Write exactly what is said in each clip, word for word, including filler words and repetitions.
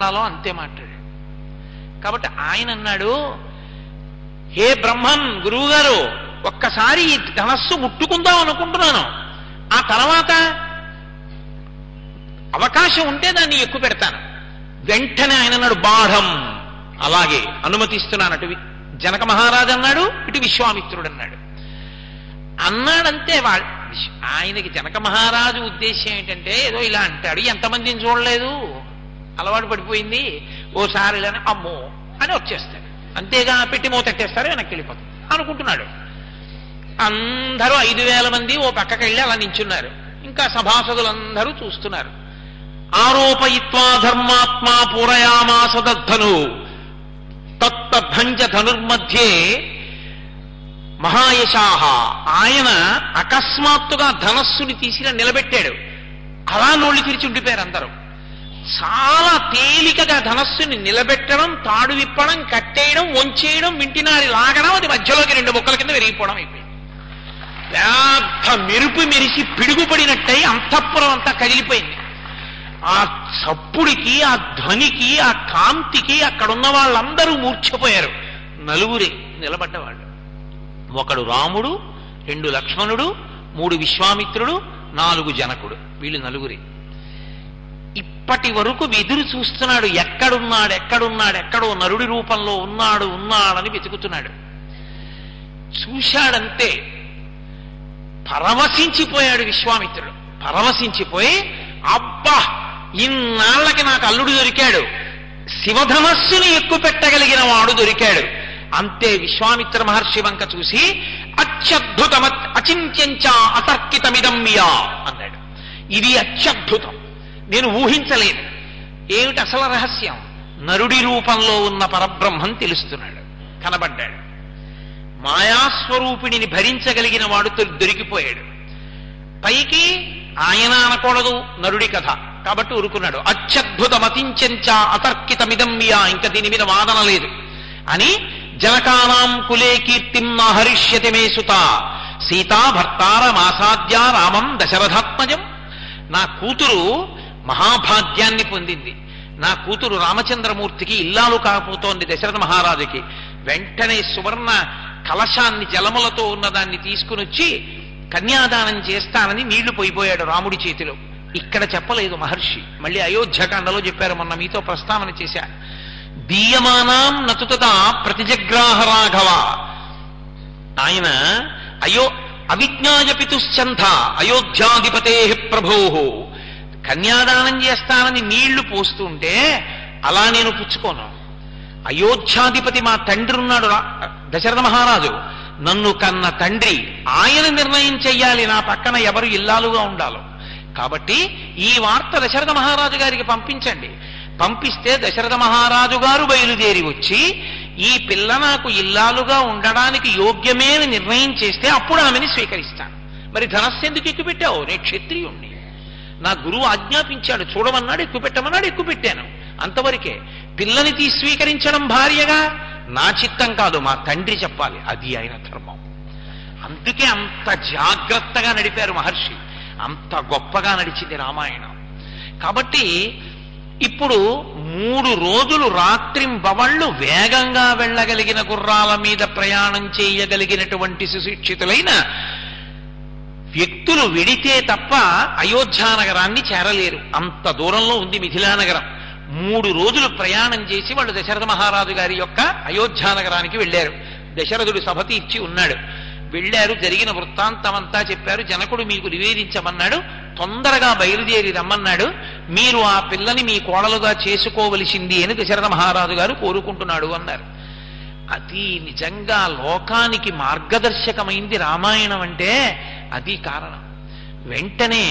అంతే మాట్లాడాడు. కాబట్టి ఆయన అన్నాడు, హే బ్రహ్మన్ గురువు గారు, ఒక్కసారి ఈ ధనస్సు ముట్టుకుందాం అనుకుంటున్నాను, ఆ తర్వాత అవకాశం ఉంటే దాన్ని ఎక్కువ పెడతాను. వెంటనే ఆయన అన్నాడు, బాఢం, అలాగే అనుమతిస్తున్నాను. అటు జనక మహారాజు అన్నాడు, ఇటు విశ్వామిత్రుడు అన్నాడు. అన్నాడంతే. వాళ్ళ ఆయనకి జనక మహారాజు ఉద్దేశం ఏంటంటే, ఏదో ఇలా అంటాడు, ఎంతమందిని చూడలేదు, అలవాటు పడిపోయింది, ఓసారి ఇలా అమ్మో అని వచ్చేస్తాడు, అంతేగా పెట్టి మోతెట్టేస్తారు, వెనక్కి వెళ్ళిపోతాడు అనుకుంటున్నాడు. అందరూ ఐదు వేల మంది ఓ పక్కకి వెళ్ళి అలా నించున్నారు. ఇంకా సభాసదులందరూ చూస్తున్నారు. ఆరోపయిత్వా ధర్మాత్మా పూరయామాస దద్ధను తత్తభంజ ధనుర్మధ్యే మహాయశాహ. ఆయన అకస్మాత్తుగా ధనస్సుని తీసి నిలబెట్టాడు. అలా నోళ్లు తెరిచి ఉండిపోయారు అందరూ. చాలా తేలికగా ధనస్సుని నిలబెట్టడం, తాడు విప్పడం, కట్టేయడం, వంచేయడం, వింటినారి లాగడం, అది మధ్యలోకి రెండు ముక్కల కింద విరిగిపోవడం అయిపోయింది. పెద్ద మెరుపు మెరిసి పిడుగుపడినట్టయి అంతఃపురం అంతా కదిలిపోయింది. ఆ చప్పుడికి, ఆ ధ్వనికి, ఆ కాంతికి అక్కడున్న వాళ్ళందరూ మూర్ఛపోయారు. నలుగురే నిలబడ్డవాళ్ళు. ఒకడు రాముడు, రెండు లక్ష్మణుడు, మూడు విశ్వామిత్రుడు, నాలుగు జనకుడు. వీళ్ళు నలుగురే. ఇప్పటి వరకు ఎదురు చూస్తున్నాడు, ఎక్కడున్నాడు ఎక్కడున్నాడు ఎక్కడో నరుడి రూపంలో ఉన్నాడు ఉన్నాడని వెతుకుతున్నాడు. చూశాడంతే, పరవశించిపోయాడు విశ్వామిత్రుడు. పరవశించిపోయి, అబ్బా, ఇన్నాళ్ళకి నాకు అల్లుడు దొరికాడు, శివధనస్సుని ఎక్కువ పెట్టగలిగిన వాడు దొరికాడు. అంతే విశ్వామిత్ర మహర్షి వంక చూసి, అత్యద్భుతం అచింత్యంచ అతర్కితమిదమ్యా అన్నాడు. ఇది అత్యద్భుతం, నేను ఊహించలేదు. ఏమిటి అసలు రహస్యం? నరుడి రూపంలో ఉన్న పరబ్రహ్మం తెలుస్తున్నాడు, కనబడ్డాడు. మాయాస్వరూపిణిని భరించగలిగిన వాడు దొరికిపోయాడు. పైకి ఆయన అనకూడదు, నరుడి కథ కాబట్టి ఊరుకున్నాడు. అత్యద్భుతమతించంచ అతర్కితమిదమ్యా, ఇంకా దీని మీద వాదన లేదు అని, జనకానాం కులే కీర్తిం నాహరిష్యతి మే సుత సీతా భర్తారమాసాద్య రామం దశరథాత్మజం. నా కూతురు మహాభాగ్యాన్ని పొందింది. నా కూతురు రామచంద్రమూర్తికి ఇల్లాలు కాకపోతోంది దశరథ మహారాజుకి. వెంటనే సువర్ణ కలశాన్ని జలములతో ఉన్నదాన్ని తీసుకుని వచ్చి కన్యాదానం చేస్తానని నీళ్లు పోయిపోయాడు రాముడి చేతిలో. ఇక్కడ చెప్పలేదు మహర్షి, మళ్ళీ అయోధ్యకాండలో చెప్పారు. మొన్న మీతో ప్రస్తావన చేశా. దీయమానాం నతుతత ప్రతిజగ్రాహ రాఘవ. ఆయన అయో అవిజ్ఞాయపితుశ్చంథ అయోధ్యాధిపతే ప్రభో. కన్యాదానం చేస్తానని నీళ్లు పోస్తుంటే అలా నేను పుచ్చుకోను. అయోధ్యాధిపతి మా తండ్రి ఉన్నాడు దశరథ మహారాజు, నన్ను కన్న తండ్రి, ఆయన నిర్ణయం చెయ్యాలి నా పక్కన ఎవరు ఇల్లాలుగా ఉండాలో. కాబట్టి ఈ వార్త దశరథ మహారాజు గారికి పంపించండి. పంపిస్తే దశరథ మహారాజు గారు బయలుదేరి వచ్చి, ఈ పిల్ల నాకు ఇల్లాలుగా ఉండడానికి యోగ్యమే అని నిర్ణయం చేస్తే అప్పుడు ఆమెని స్వీకరిస్తాను. మరి ధనస్సు ఎందుకు ఎక్కువ పెట్టావు? నేను క్షత్రియుణ్ణి, నా గురువు ఆజ్ఞాపించాడు, చూడమన్నాడు, ఎక్కువ పెట్టమన్నాడు, ఎక్కువ పెట్టాను, అంతవరకే. పిల్లని తీ స్వీకరించడం భార్యగా నా చిత్తం కాదు, మా తండ్రి చెప్పాలి, అది ఆయన ధర్మం. అందుకే అంత జాగ్రత్తగా నడిపారు మహర్షి, అంత గొప్పగా నడిచింది రామాయణం. కాబట్టి ఇప్పుడు మూడు రోజులు రాత్రింబవళ్ళు వేగంగా వెళ్ళగలిగిన గుర్రాల మీద ప్రయాణం చేయగలిగినటువంటి సుశిక్షితులైన వ్యక్తులు వెడితే తప్ప అయోధ్యానగరాన్ని చేరలేరు. అంత దూరంలో ఉంది మిథిలానగరం. మూడు రోజులు ప్రయాణం చేసి వాళ్ళు దశరథ మహారాజు గారి యొక్క అయోధ్యానగరానికి వెళ్ళారు. దశరథుడు సభ తీర్చి ఉన్నాడు. వెళ్ళారు, జరిగిన వృత్తాంతమంతా చెప్పారు. జనకుడు మీకు నివేదించమన్నాడు, తొందరగా బయలుదేరి రమ్మన్నాడు. మీరు ఆ పిల్లని మీ కోడలుగా చేసుకోవలసింది అని దశరథ మహారాజు గారు కోరుకుంటున్నాడు అన్నారు. అది నిజంగా లోకానికి మార్గదర్శకమైంది రామాయణం అంటే అది కారణం. వెంటనే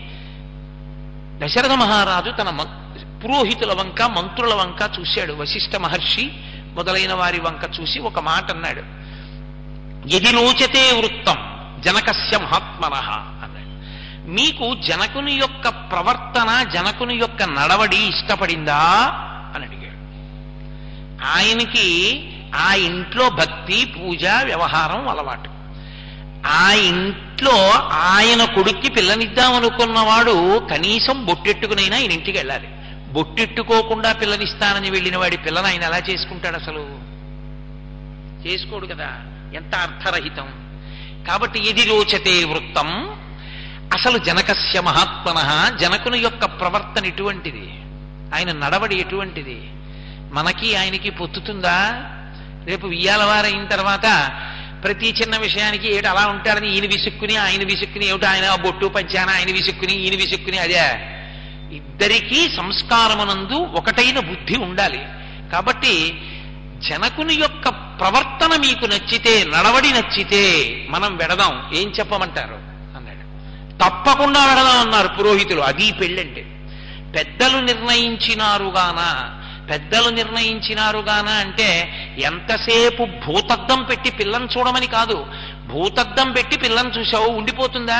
దశరథ మహారాజు తన పురోహితుల వంక, మంత్రుల వంక చూశాడు. వశిష్ఠ మహర్షి మొదలైన వారి వంక చూసి ఒక మాట అన్నాడు. యది రోచతే వృత్తం జనకస్య మహాత్మనః అన్నాడు. మీకు జనకుని యొక్క ప్రవర్తన, జనకుని యొక్క నడవడి ఇష్టపడిందా అని అడిగాడు. ఆయనకి ఆ ఇంట్లో భక్తి, పూజ, వ్యవహారం అలవాటు. ఆ ఇంట్లో ఆయన కొడుక్కి పిల్లనిద్దామనుకున్నవాడు కనీసం బొట్టెట్టుకునైనా ఆయన ఇంటికి వెళ్ళాలి. బొట్టెట్టుకోకుండా పిల్లనిస్తానని వెళ్ళిన వాడి పిల్లని ఆయన ఎలా చేసుకుంటాడు? అసలు చేసుకోడు కదా. ఎంత అర్థరహితం. కాబట్టి ఎది రోచతే వృత్తం. అసలు జనకస్య మహాత్మనః, జనకుని యొక్క ప్రవర్తన ఎటువంటిది, ఆయన నడవడి ఎటువంటిది, మనకి ఆయనకి పొత్తుతుందా? రేపు వియ్యాలవారైన తర్వాత ప్రతి చిన్న విషయానికి ఏమిటి అలా ఉంటాడని ఈయన విసుక్కుని ఆయన విసుక్కుని, ఏమిటి ఆయన బొట్టు పంచాన ఆయన విసుక్కుని ఈయన విసుక్కుని, అదే ఇద్దరికీ సంస్కారమునందు ఒకటైన బుద్ధి ఉండాలి. కాబట్టి జనకుని యొక్క ప్రవర్తన మీకు నచ్చితే, నడవడి నచ్చితే మనం వెడదాం. ఏం చెప్పమంటారు అన్నాడు. తప్పకుండా వెడదాం అన్నారు పురోహితులు. అది పెళ్ళంటే. పెద్దలు నిర్ణయించినారుగాన, పెద్దలు నిర్ణయించినారుగాన అంటే ఎంతసేపు భూతద్దం పెట్టి పిల్లని చూడమని కాదు. భూతద్దం పెట్టి పిల్లని చూసావు ఉండిపోతుందా?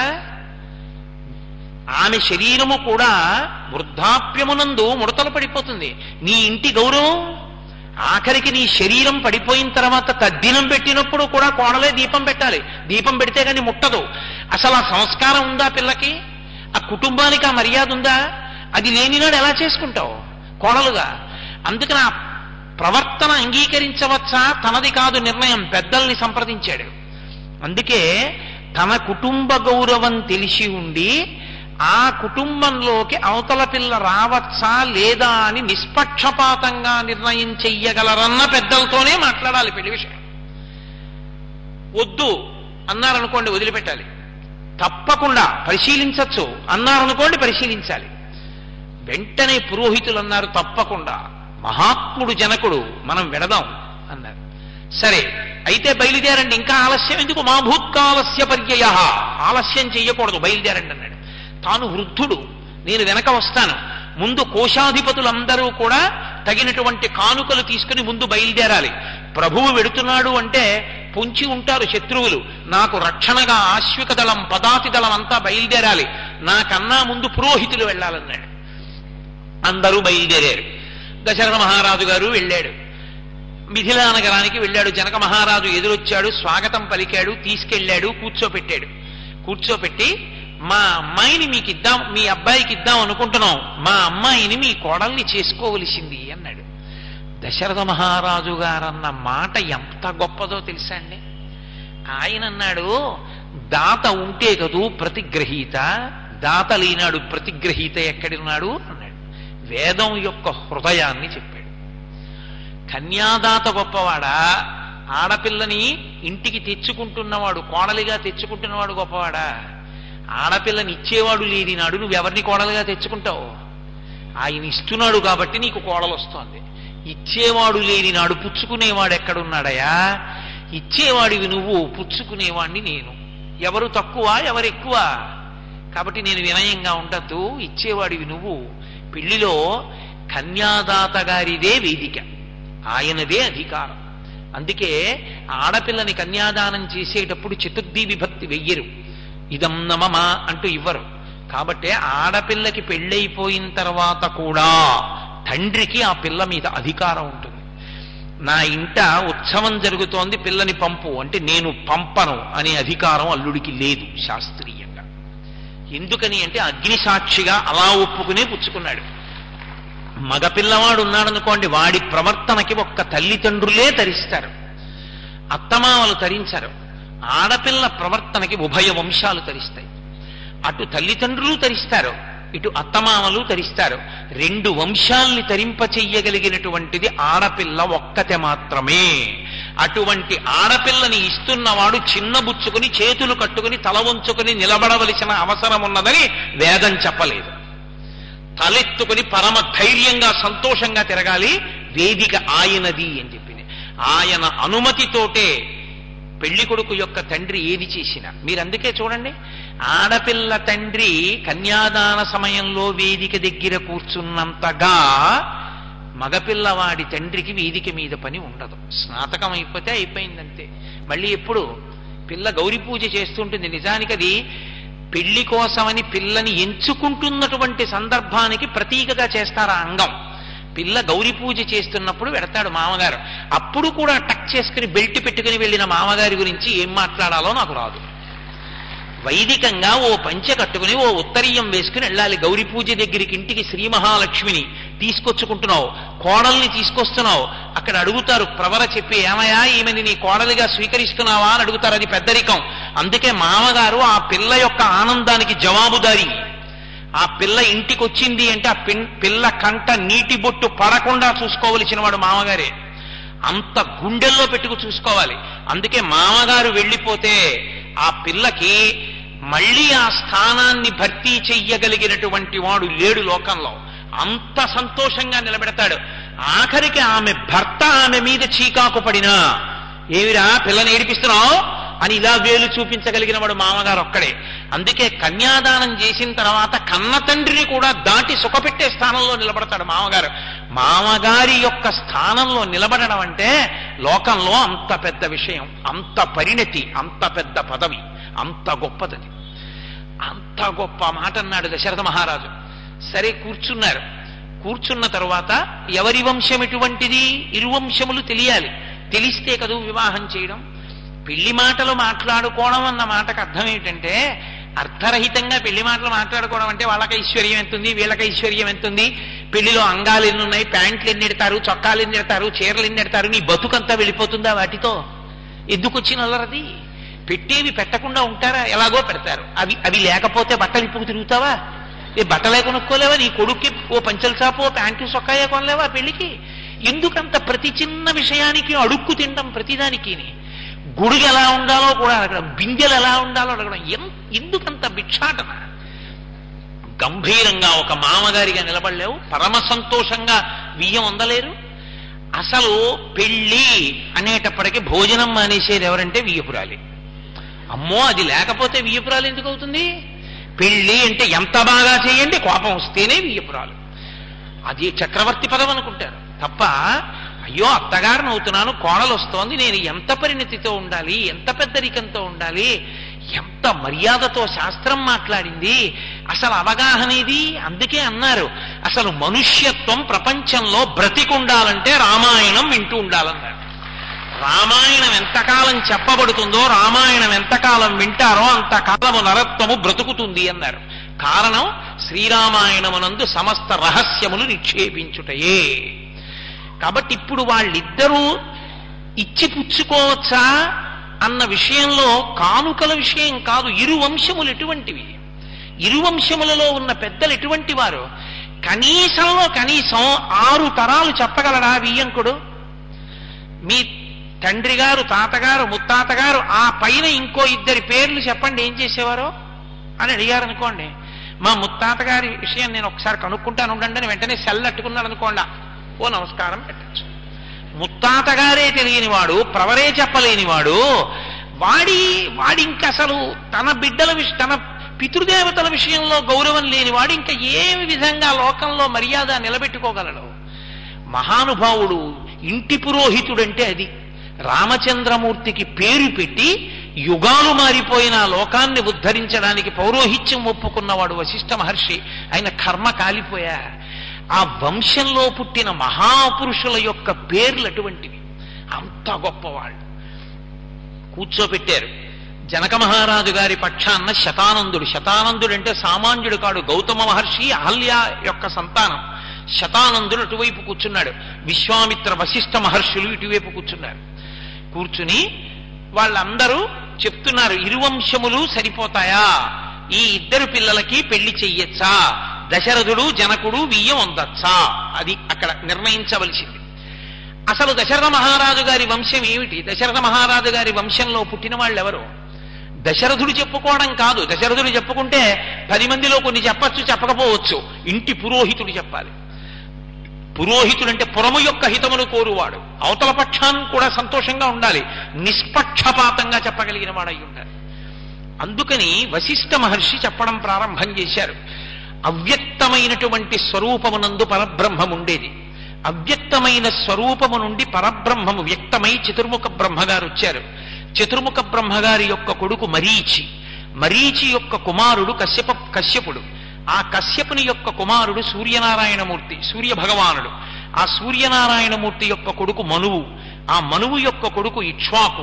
ఆమె శరీరము కూడా వృద్ధాప్యమునందు ముడతలు పడిపోతుంది. నీ ఇంటి గౌరవం ఆఖరికి నీ శరీరం పడిపోయిన తర్వాత తద్దినం పెట్టినప్పుడు కూడా కోడలే దీపం పెట్టాలి. దీపం పెడితే కానీ ముట్టదు. అసలు ఆ సంస్కారం ఉందా పిల్లకి? ఆ కుటుంబానికి ఆ మర్యాద ఉందా? అది లేనినాడు ఎలా చేసుకుంటావు కోడలుగా? అందుకని ఆ ప్రవర్తన అంగీకరించవచ్చా? తనది కాదు నిర్ణయం, పెద్దల్ని సంప్రదించాడు. అందుకే తన కుటుంబ గౌరవం తెలిసి ఉండి ఆ కుటుంబంలోకి అవతల పిల్ల రావచ్చా లేదా అని నిష్పక్షపాతంగా నిర్ణయం చెయ్యగలరన్న పెద్దలతోనే మాట్లాడాలి పెళ్లి విషయం. వద్దు అన్నారనుకోండి వదిలిపెట్టాలి. తప్పకుండా పరిశీలించచ్చు అన్నారనుకోండి పరిశీలించాలి. వెంటనే పురోహితులు అన్నారు తప్పకుండా, మహాత్ముడు జనకుడు, మనం వెడదాం అన్నారు. సరే అయితే బయలుదేరండి, ఇంకా ఆలస్యం ఎందుకు? మా భూత్కాలస్య పర్యయ, ఆలస్యం చెయ్యకూడదు, బయలుదేరండి అన్నాడు. తాను వృద్ధుడు, నేను వెనక వస్తాను. ముందు కోశాధిపతులందరూ కూడా తగినటువంటి కానుకలు తీసుకుని ముందు బయలుదేరాలి. ప్రభువు వెడుతున్నాడు అంటే పొంచి ఉంటారు శత్రువులు. నాకు రక్షణగా ఆశ్విక దళం పదాతి దళం అంతా బయలుదేరాలి. నాకన్నా ముందు పురోహితులు వెళ్ళాలన్నాడు. అందరూ బయలుదేరారు. దశరథ మహారాజు గారు వెళ్ళాడు. మిథిలా నగరానికి వెళ్ళాడు. జనక మహారాజు ఎదురొచ్చాడు, స్వాగతం పలికాడు, తీసుకెళ్ళాడు, కూర్చోపెట్టాడు. కూర్చోపెట్టి మా అమ్మాయిని మీకు ఇద్దాం, మీ అబ్బాయికి ఇద్దాం అనుకుంటున్నాం, మా అమ్మాయిని మీ కోడల్ని చేసుకోవలసింది అన్నాడు. దశరథ మహారాజు గారన్న మాట ఎంత గొప్పదో తెలుసా అండి. ఆయన అన్నాడు, దాత ఉంటే కదూ ప్రతిగ్రహీత, దాత లేనాడు ప్రతిగ్రహీత ఎక్కడున్నాడు అన్నాడు. వేదం యొక్క హృదయాన్ని చెప్పాడు. కన్యాదాత గొప్పవాడా, ఆడపిల్లని ఇంటికి తెచ్చుకుంటున్నవాడు, కోడలిగా తెచ్చుకుంటున్నవాడు గొప్పవాడా? ఆడపిల్లని ఇచ్చేవాడు లేని నాడు నువ్వెవరిని కోడలుగా తెచ్చుకుంటావు? ఆయన ఇస్తున్నాడు కాబట్టి నీకు కోడలు వస్తోంది. ఇచ్చేవాడు లేని నాడు పుచ్చుకునేవాడు ఎక్కడున్నాడయా? ఇచ్చేవాడివి నువ్వు, పుచ్చుకునేవాడిని నేను. ఎవరు తక్కువ ఎవరు ఎక్కువ? కాబట్టి నేను వినయంగా ఉండద్దు, ఇచ్చేవాడివి నువ్వు. పెళ్లిలో కన్యాదాత గారిదే వేదిక, ఆయనదే అధికారం. అందుకే ఆడపిల్లని కన్యాదానం చేసేటప్పుడు చతుర్థి విభక్తి వెయ్యరు, ఇదం నమమ అంటూ ఇవ్వరు. కాబట్టి ఆడపిల్లకి పెళ్ళైపోయిన తర్వాత కూడా తండ్రికి ఆ పిల్ల మీద అధికారం ఉంటుంది. నా ఇంట ఉత్సవం జరుగుతోంది, పిల్లని పంపు అంటే నేను పంపను అనే అధికారం అల్లుడికి లేదు శాస్త్రీయంగా. ఎందుకని అంటే అగ్ని సాక్షిగా అలా ఒప్పుకునే పుచ్చుకున్నాడు. మగపిల్లవాడు ఉన్నాడనుకోండి, వాడి ప్రవర్తనకి ఒక్క తల్లిదండ్రులే తరిస్తారు, అత్తమామలు తరించరు. ఆడపిల్ల ప్రవర్తనకి ఉభయ వంశాలు తరిస్తాయి. అటు తల్లిదండ్రులు తరిస్తారు, ఇటు అత్తమామలు తరిస్తారు. రెండు వంశాల్ని తరింప చెయ్యగలిగినటువంటిది ఆడపిల్ల ఒక్కతే మాత్రమే. అటువంటి ఆడపిల్లని ఇస్తున్నవాడు చిన్నబుచ్చుకుని చేతులు కట్టుకుని తల వంచుకుని నిలబడవలసిన అవసరం ఉన్నదని వేదం చెప్పలేదు. తలెత్తుకుని పరమ ధైర్యంగా సంతోషంగా తిరగాలి. వేదిక ఆయనది అని చెప్పింది. ఆయన అనుమతితోటే పెళ్లి కొడుకు యొక్క తండ్రి ఏది చేసినా. మీరు అందుకే చూడండి, ఆడపిల్ల తండ్రి కన్యాదాన సమయంలో వేదిక దగ్గర కూర్చున్నంతగా మగపిల్లవాడి తండ్రికి వేదిక మీద పని ఉండదు. స్నాతకం అయిపోతే అయిపోయిందంతే. మళ్ళీ ఎప్పుడు పిల్ల గౌరీ పూజ చేస్తుంటుంది. నిజానికి అది పెళ్లి కోసమని పిల్లని ఎంచుకుంటున్నటువంటి సందర్భానికి ప్రతీకగా చేస్తారు ఆ అంగం. పిల్ల గౌరీ పూజ చేస్తున్నప్పుడు వెడతాడు మామగారు. అప్పుడు కూడా టక్ చేసుకుని బెల్ట్ పెట్టుకుని వెళ్ళిన మామగారి గురించి ఏం మాట్లాడాలో నాకు రాదు. వైదికంగా ఓ పంచె కట్టుకుని ఓ ఉత్తరీయం వేసుకుని వెళ్ళాలి. గౌరీ పూజ దగ్గరికి ఇంటికి శ్రీ మహాలక్ష్మిని తీసుకొచ్చుకుంటున్నావు, కోడల్ని తీసుకొస్తున్నావు. అక్కడ అడుగుతారు ప్రవర చెప్పి, ఏమయ్యా ఈమెని నీ కోడలిగా స్వీకరిస్తున్నావా అని అడుగుతారు. అది పెద్దరికం. అందుకే మామగారు ఆ పిల్ల యొక్క ఆనందానికి జవాబుదారి. ఆ పిల్ల ఇంటికి వచ్చింది అంటే ఆ పిల్ల కంట నీటి బొట్టు పడకుండా చూసుకోవలసిన వాడు మామగారే. అంత గుండెల్లో పెట్టుకు చూసుకోవాలి. అందుకే మామగారు వెళ్ళిపోతే ఆ పిల్లకి మళ్ళీ ఆ స్థానాన్ని భర్తీ చెయ్యగలిగినటువంటి వాడు లేడు లోకంలో. అంత సంతోషంగా నిలబెడతాడు. ఆఖరికి ఆమె భర్త ఆమె మీద చీకాకు పడినా, ఏమిరా పిల్లని ఏడిపిస్తున్నావు అని ఇలా వేలు చూపించగలిగిన వాడు మామగారు ఒక్కడే. అందుకే కన్యాదానం చేసిన తర్వాత కన్న తండ్రిని కూడా దాటి సుఖపెట్టే స్థానంలో నిలబడతాడు మామగారు. మామగారి యొక్క స్థానంలో నిలబడడం అంటే లోకంలో అంత పెద్ద విషయం, అంత పరిణతి, అంత పెద్ద పదవి, అంత గొప్పదది. అంత గొప్ప మాట అన్నాడు దశరథ మహారాజు. సరే కూర్చున్నారు. కూర్చున్న తరువాత ఎవరి వంశం ఎటువంటిది, ఇరువంశములు తెలియాలి. తెలిస్తే కదూ వివాహం చేయడం. పెళ్లి మాటలు మాట్లాడుకోవడం అన్న మాటకు అర్థం ఏమిటంటే, అర్థరహితంగా పెళ్లి మాటలు మాట్లాడుకోవడం అంటే వాళ్ళకి ఐశ్వర్యం ఎంతుంది, వీళ్ళకి ఐశ్వర్యం ఎంతుంది, పెళ్లిలో అంగాలు ఎన్ని ఉన్నాయి, ప్యాంట్లు ఎన్ని ఎడతారు, చొక్కాలు ఎన్ని ఎడతారు, చీరలు ఎన్ని ఎడతారు, నీ బతుకంతా వెళ్ళిపోతుందా వాటితో? ఎందుకు వచ్చిన అల్లరది? పెట్టేవి పెట్టకుండా ఉంటారా? ఎలాగో పెడతారు. అవి అవి లేకపోతే బట్టలు ఇప్పుడు తిరుగుతావా? ఏ బట్టలే కొనుక్కోలేవా? నీ కొడుక్కి ఓ పంచల చాపో ప్యాంటు చొక్కాయే కొనలేవా పెళ్లికి? ఎందుకంత ప్రతి చిన్న విషయానికి అడుక్కు తినడం? ప్రతిదానికి గుడుగు ఎలా ఉండాలో కూడా అడగడం, బిందెలు ఎలా ఉండాలో అడగడం. ఎందుకంత భిక్షాటన? గంభీరంగా ఒక మామగారిగా నిలబడలేవు, పరమ సంతోషంగా బియ్యం అందలేరు. అసలు పెళ్ళి అనేటప్పటికీ భోజనం మానేసేది ఎవరంటే వియ్యపురాలి. అమ్మో, అది లేకపోతే వియ్యపురాలు ఎందుకు అవుతుంది? పెళ్ళి అంటే ఎంత బాగా చేయండి, కోపం వస్తేనే వియ్యపురాలు. అది చక్రవర్తి పదం అనుకుంటారు తప్ప, అయ్యో అత్తగారిని అవుతున్నాను, కోడలు వస్తోంది, నేను ఎంత పరిణతితో ఉండాలి, ఎంత పెద్దరికంతో ఉండాలి, ఎంత మర్యాదతో శాస్త్రం మాట్లాడింది, అసలు అవగాహన ఇది. అందుకే అన్నారు, అసలు మనుష్యత్వం ప్రపంచంలో బ్రతికుండాలంటే రామాయణం వింటూ ఉండాలన్నారు. రామాయణం ఎంతకాలం చెప్పబడుతుందో, రామాయణం ఎంతకాలం వింటారో అంతకాలము నరత్వము బ్రతుకుతుంది అన్నారు. కారణం శ్రీరామాయణమునందు సమస్త రహస్యములు నిక్షేపించుటయే. కాబట్టి ఇప్పుడు వాళ్ళిద్దరూ ఇచ్చి పుచ్చుకోవచ్చా అన్న విషయంలో కానుకల విషయం కాదు. ఇరు వంశములు ఎటువంటివి, ఇరు వంశములలో ఉన్న పెద్దలు ఎటువంటి వారు? కనీసంలో కనీసం ఆరు తరాలు చెప్పగలడా వియ్యంకుడు? మీ తండ్రి గారు, తాతగారు, ముత్తాతగారు, ఆ పైన ఇంకో ఇద్దరి పేర్లు చెప్పండి ఏం చేసేవారో అని అడిగారు అనుకోండి. మా ముత్తాతగారి విషయం నేను ఒకసారి కనుక్కుంటాను ఉండండి అని వెంటనే సెల్ అట్టుకున్నాడు అనుకోండి, ఓ నమస్కారం పెట్టచ్చు. ముత్తాతగారే తెలియనివాడు, ప్రవరే చెప్పలేనివాడు, వాడి వాడి ఇంక అసలు తన బిడ్డల విషయం, తన పితృదేవతల విషయంలో గౌరవం లేనివాడు ఇంకా ఏ విధంగా లోకంలో మర్యాద నిలబెట్టుకోగలడు? మహానుభావుడు, ఇంటి పురోహితుడంటే అది. రామచంద్రమూర్తికి పేరు పెట్టి యుగాలు మారిపోయిన లోకాన్ని ఉద్ధరించడానికి పౌరోహిత్యం ఒప్పుకున్నవాడు వశిష్ఠ మహర్షి. ఆయన కర్మ కాలిపోయా. ఆ వంశంలో పుట్టిన మహాపురుషుల యొక్క పేర్లు అటువంటివి. అంత గొప్పవాళ్ళు. కూర్చోబెట్టారు. జనక మహారాజు గారి పక్షాన్న శతానందుడు. శతానందుడు అంటే సామాన్యుడు కాడు. గౌతమ మహర్షి అహల్య యొక్క సంతానం. శతానందుడు అటువైపు కూర్చున్నాడు. విశ్వామిత్ర వశిష్ఠ మహర్షులు ఇటువైపు కూర్చున్నారు. కూర్చుని వాళ్ళందరూ చెప్తున్నారు, ఇరువంశములు సరిపోతాయా? ఈ ఇద్దరు పిల్లలకి పెళ్లి చెయ్యొచ్చా? దశరథుడు జనకుడు వియ్యం అందచ్చా? అది అక్కడ నిర్ణయించవలసింది. అసలు దశరథ మహారాజు గారి వంశం ఏమిటి? దశరథ మహారాజు గారి వంశంలో పుట్టిన వాళ్ళు ఎవరు? దశరథుడు చెప్పుకోవడం కాదు. దశరథుడు చెప్పుకుంటే పది మందిలో కొన్ని చెప్పచ్చు, చెప్పకపోవచ్చు. ఇంటి పురోహితుడు చెప్పాలి. పురోహితుడు అంటే పురము యొక్క హితమును కోరువాడు. అవతల పక్షాన్ని కూడా సంతోషంగా ఉండాలి. నిష్పక్షపాతంగా చెప్పగలిగిన వాడై ఉండాలి. అందుకని వశిష్ఠ మహర్షి చెప్పడం ప్రారంభం చేశారు. అవ్యక్తమైనటువంటి స్వరూపమునందు పరబ్రహ్మం ఉండేది. అవ్యక్తమైన స్వరూపము నుండి పరబ్రహ్మము వ్యక్తమై చతుర్ముఖ బ్రహ్మగారు వచ్చారు. చతుర్ముఖ బ్రహ్మగారి యొక్క కొడుకు మరీచి, మరీచి యొక్క కుమారుడు కశ్యప కశ్యపుడు. ఆ కశ్యపుని యొక్క కుమారుడు సూర్యనారాయణమూర్తి, సూర్య భగవానుడు. ఆ సూర్యనారాయణమూర్తి యొక్క కొడుకు మనువు, ఆ మనువు యొక్క కొడుకు ఇక్ష్వాకు,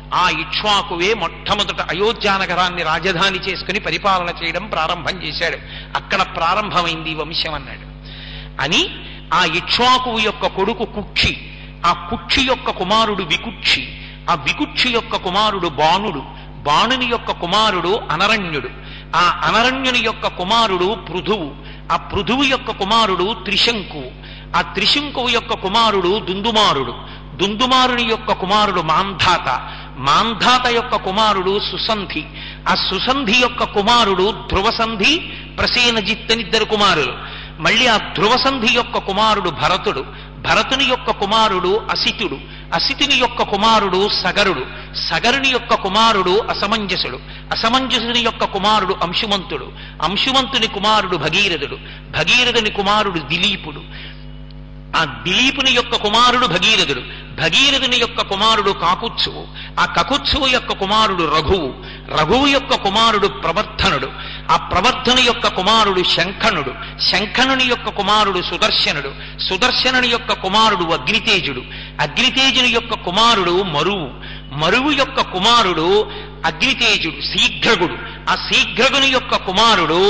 ఆ ఇక్ష్వాకువే మొట్టమొదట అయోధ్య నగరాన్ని రాజధాని చేసుకుని పరిపాలన చేయడం ప్రారంభం చేశాడు. అక్కడ ప్రారంభమైంది వంశం అన్నాడు. అని ఆ ఇక్ష్వాకువు యొక్క కొడుకు కుక్షి, ఆ కుక్షి యొక్క కుమారుడు వికుక్షి, ఆ వికుక్షి యొక్క కుమారుడు బాణుడు, బాణుని యొక్క కుమారుడు అనరణ్యుడు, ఆ అనరణ్యుని యొక్క కుమారుడు పృథువు, ఆ పృథువు యొక్క కుమారుడు త్రిశంకువు, ఆ త్రిశంకువు యొక్క కుమారుడు దుందుమారుడు, దుందుమారుని యొక్క కుమారుడు మాంధాత, మాంధాత యొక్క కుమారుడు సుసంధి, ఆ సుసంధి యొక్క కుమారుడు ధ్రువసంధి, ప్రసేనజిత్ అని ఇద్దరు కుమారులు. మళ్ళీ ఆ ధ్రువసంధి యొక్క కుమారుడు భరతుడు, భరతుని యొక్క కుమారుడు అసితుడు, అసితుని యొక్క కుమారుడు సగరుడు, సగరుని యొక్క కుమారుడు అసమంజసుడు, అసమంజసుని యొక్క కుమారుడు అంశుమంతుడు, అంశుమంతుని కుమారుడు భగీరథుడు, భగీరథుని కుమారుడు దిలీపుడు, ఆ దిలీపుని యొక్క కుమారుడు భగీరథుడు, భగీరథుని యొక్క కుమారుడు కాకుత్సువు, ఆ కకుత్సువు యొక్క కుమారుడు రఘువు, రఘువు యొక్క కుమారుడు ప్రవర్ధనుడు, ఆ ప్రవర్ధను యొక్క కుమారుడు శంఖనుడు, శంఖనుని యొక్క కుమారుడు సుదర్శనుడు, సుదర్శనుని యొక్క కుమారుడు అగ్నితేజుడు, అగ్నితేజుని యొక్క కుమారుడు మరువు, మరువు యొక్క కుమారుడు అగ్నితేజుడు శీఘ్రగుడు, ఆ శీఘ్రగుని యొక్క కుమారుడు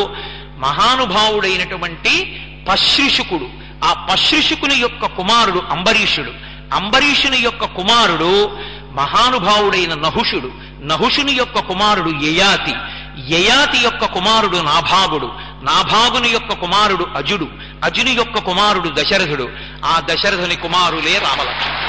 మహానుభావుడైనటువంటి పశ్రుషుకుడు, ఆ పశ్రుషుకుని యొక్క కుమారుడు అంబరీషుడు, అంబరీషుని యొక్క కుమారుడు మహానుభావుడైన నహుషుడు, నహుషుని యొక్క కుమారుడు యయాతి, యయాతి యొక్క కుమారుడు నాభాగుడు, నాభాగుని యొక్క కుమారుడు అజుడు, అజుని యొక్క కుమారుడు దశరథుడు, ఆ దశరథుని కుమారులే రామలక్ష్మణుడు.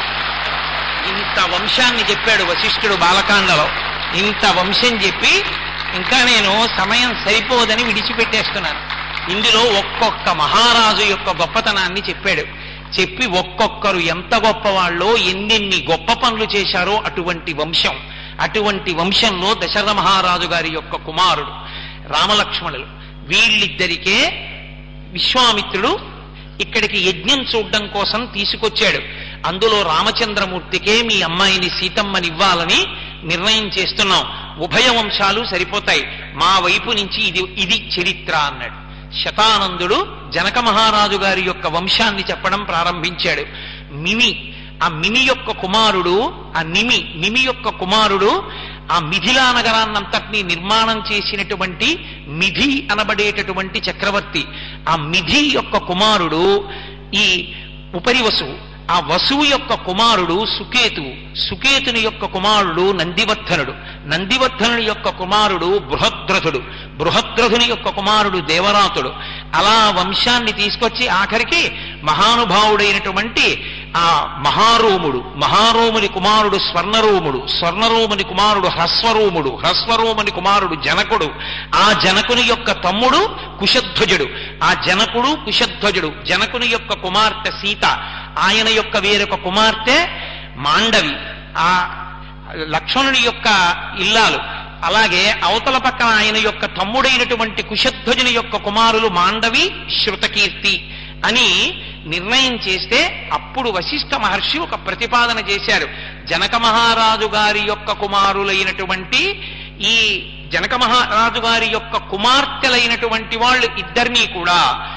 ఇంత వంశాన్ని చెప్పాడు వశిష్ఠుడు బాలకాండలో. ఇంత వంశం చెప్పి ఇంకా నేను సమయం సరిపోదని విడిచిపెట్టేస్తున్నాను. ఇందులో ఒక్కొక్క మహారాజు యొక్క గొప్పతనాన్ని చెప్పాడు. చెప్పి ఒక్కొక్కరు ఎంత గొప్పవాళ్ళో, ఎన్నెన్ని గొప్ప పనులు చేశారో అటువంటి వంశం. అటువంటి వంశంలో దశరథ మహారాజు గారి యొక్క కుమారుడు రామలక్ష్మణులు. వీళ్ళిద్దరికే విశ్వామిత్రుడు ఇక్కడికి యజ్ఞం చూడడం కోసం తీసుకొచ్చాడు. అందులో రామచంద్రమూర్తికే మీ అమ్మాయిని సీతమ్మని ఇవ్వాలని నిర్ణయం చేస్తున్నాం. ఉభయ వంశాలు సరిపోతాయి, మా వైపు నుంచి ఇది ఇది చరిత్ర అన్నాడు. శతానందుడు జనక మహారాజు గారి యొక్క వంశాన్ని చెప్పడం ప్రారంభించాడు. మిమి, ఆ మిమి యొక్క కుమారుడు, ఆ నిమి నిమి యొక్క కుమారుడు ఆ మిథిలా నగరాన్నంతటినీ నిర్మాణం చేసినటువంటి మిథి అనబడేటటువంటి చక్రవర్తి. ఆ మిథి యొక్క కుమారుడు ఈ ఉపరివసువు, ఆ వసువు యొక్క కుమారుడు సుకేతువు, సుకేతుని యొక్క కుమారుడు నందివర్ధనుడు, నందివర్ధనుడి యొక్క కుమారుడు బృహద్రథుడు, బృహద్రథుని యొక్క కుమారుడు దేవరాతుడు. అలా వంశాన్ని తీసుకొచ్చి ఆఖరికి మహానుభావుడైనటువంటి ఆ మహారోముడు, మహారోముని కుమారుడు స్వర్ణరోముడు, స్వర్ణరోముని కుమారుడు హ్రస్వరోముడు, హ్రస్వరోముని కుమారుడు జనకుడు, ఆ జనకుని యొక్క తమ్ముడు కుశధ్వజుడు, ఆ జనకుడు కుశధ్వజుడు, జనకుని యొక్క కుమార్తె సీత, ఆయన యొక్క వేరొక కుమార్తె మాండవి, ఆ లక్ష్మణుని యొక్క ఇల్లాలు. అలాగే అవతల పక్కన ఆయన యొక్క తమ్ముడైనటువంటి కుశధ్వజుని యొక్క కుమారులు మాండవి, శృతకీర్తి అని నిర్ణయం చేస్తే అప్పుడు వశిష్ఠ మహర్షి ఒక ప్రతిపాదన చేశారు. జనక మహారాజు గారి యొక్క కుమారులైనటువంటి ఈ జనక మహారాజు గారి యొక్క కుమార్తెలైనటువంటి వాళ్ళు ఇద్దరినీ కూడా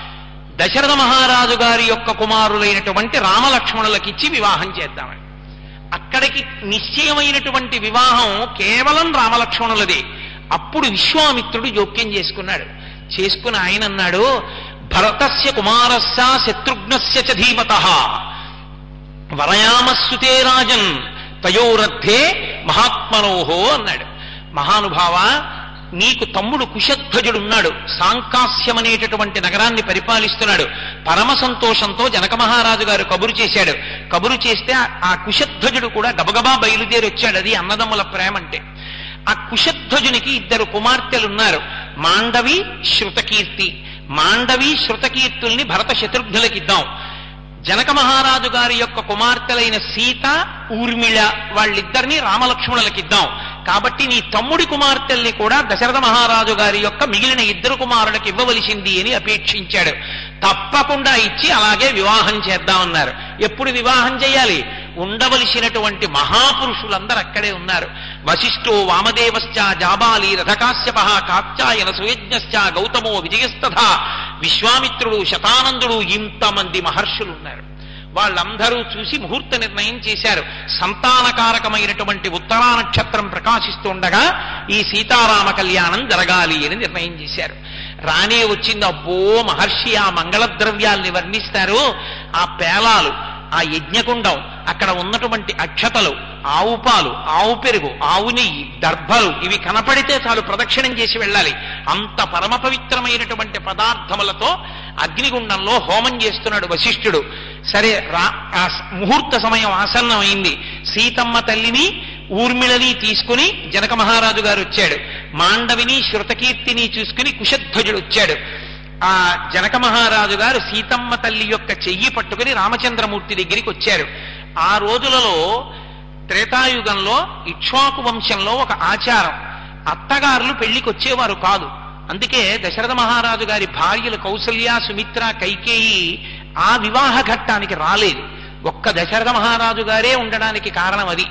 దశరథ మహారాజు గారి యొక్క కుమారులైనటువంటి రామలక్ష్మణులకిచ్చి వివాహం చేద్దామని. అక్కడికి నిశ్చయమైనటువంటి వివాహం కేవలం రామలక్ష్మణులదే. అప్పుడు విశ్వామిత్రుడు జోక్యం చేసుకున్నాడు. చేసుకుని ఆయన అన్నాడు, భరతస్య కుమారస్య శత్రుఘ్నస్య చ ధీమతః వరయామస్సుతే రాజన్ తయోరర్థే మహాత్మనోహో అన్నాడు. మహానుభావ, నీకు తమ్ముడు కుశధ్వజుడున్నాడు, సాంకాస్యం అనేటటువంటి నగరాన్ని పరిపాలిస్తున్నాడు. పరమ సంతోషంతో జనక మహారాజు గారు కబురు చేశాడు. కబురు చేస్తే ఆ కుశధ్వజుడు కూడా గబగబా బయలుదేరి వచ్చాడు. అది అన్నదమ్ముల ప్రేమ అంటే. ఆ కుశధ్వజునికి ఇద్దరు కుమార్తెలున్నారు, మాండవి, శృతకీర్తి. మాండవి, శృతకీర్తుల్ని భరత శత్రుఘ్నులకిద్దాం. జనక మహారాజు గారి యొక్క కుమార్తెలైన సీత, ఊర్మిళ వాళ్ళిద్దరినీ రామలక్ష్మణులకిద్దాం. కాబట్టి నీ తమ్ముడి కుమార్తెల్ని కూడా దశరథ మహారాజు గారి యొక్క మిగిలిన ఇద్దరు కుమారులకు ఇవ్వవలసింది అని అపేక్షించాడు. తప్పకుండా ఇచ్చి అలాగే వివాహం చేద్దామన్నారు. ఎప్పుడు వివాహం చేయాలి? ఉండవలసినటువంటి మహాపురుషులందరూ అక్కడే ఉన్నారు. వశిష్ఠో వామదేవశ్చ జాబాలి రథకాశ్యప కాత్యాయన సుయజ్ఞశ్చ గౌతమో విజయస్తథ, విశ్వామిత్రుడు, శతానందుడు, ఇంతమంది మహర్షులు ఉన్నారు. వాళ్ళందరూ చూసి ముహూర్త నిర్ణయం చేశారు. సంతానకారకమైనటువంటి ఉత్తరా నక్షత్రం ప్రకాశిస్తుండగా ఈ సీతారామ కళ్యాణం జరగాలి అని నిర్ణయం చేశారు. రానే వచ్చింది. అబ్బో మహర్షి ఆ మంగళ ద్రవ్యాల్ని వర్ణిస్తారు. ఆ పేలాలు, ఆ యజ్ఞకుండం, అక్కడ ఉన్నటువంటి అక్షతలు, ఆవు పాలు, ఆవు పెరుగు, ఆవు నెయ్యి, దర్భలు, ఇవి కనపడితే చాలు ప్రదక్షిణం చేసి వెళ్ళాలి. అంత పరమ పవిత్రమైనటువంటి పదార్థములతో అగ్నిగుండంలో హోమం చేస్తున్నాడు వశిష్ఠుడు. సరే, రా ఆ ముహూర్త సమయం ఆసన్నమైంది. సీతమ్మ తల్లిని ఊర్మిళని తీసుకుని జనక మహారాజు గారు వచ్చాడు. మాండవిని శృతకీర్తిని చూసుకుని కుశధ్వజుడు వచ్చాడు. ఆ జనక మహారాజు గారు సీతమ్మ తల్లి యొక్క చెయ్యి పట్టుకుని రామచంద్రమూర్తి దగ్గరికి వచ్చారు. ఆ రోజులలో త్రేతాయుగంలో ఇక్ష్వాకు వంశంలో ఒక ఆచారం, అత్తగారులు పెళ్లికి వచ్చేవారు కాదు. అందుకే దశరథ మహారాజు గారి భార్యలు కౌసల్య, సుమిత్ర, కైకేయి ఆ వివాహ ఘట్టానికి రాలేదు. ఒక్క దశరథ మహారాజు గారే ఉండడానికి కారణం అది.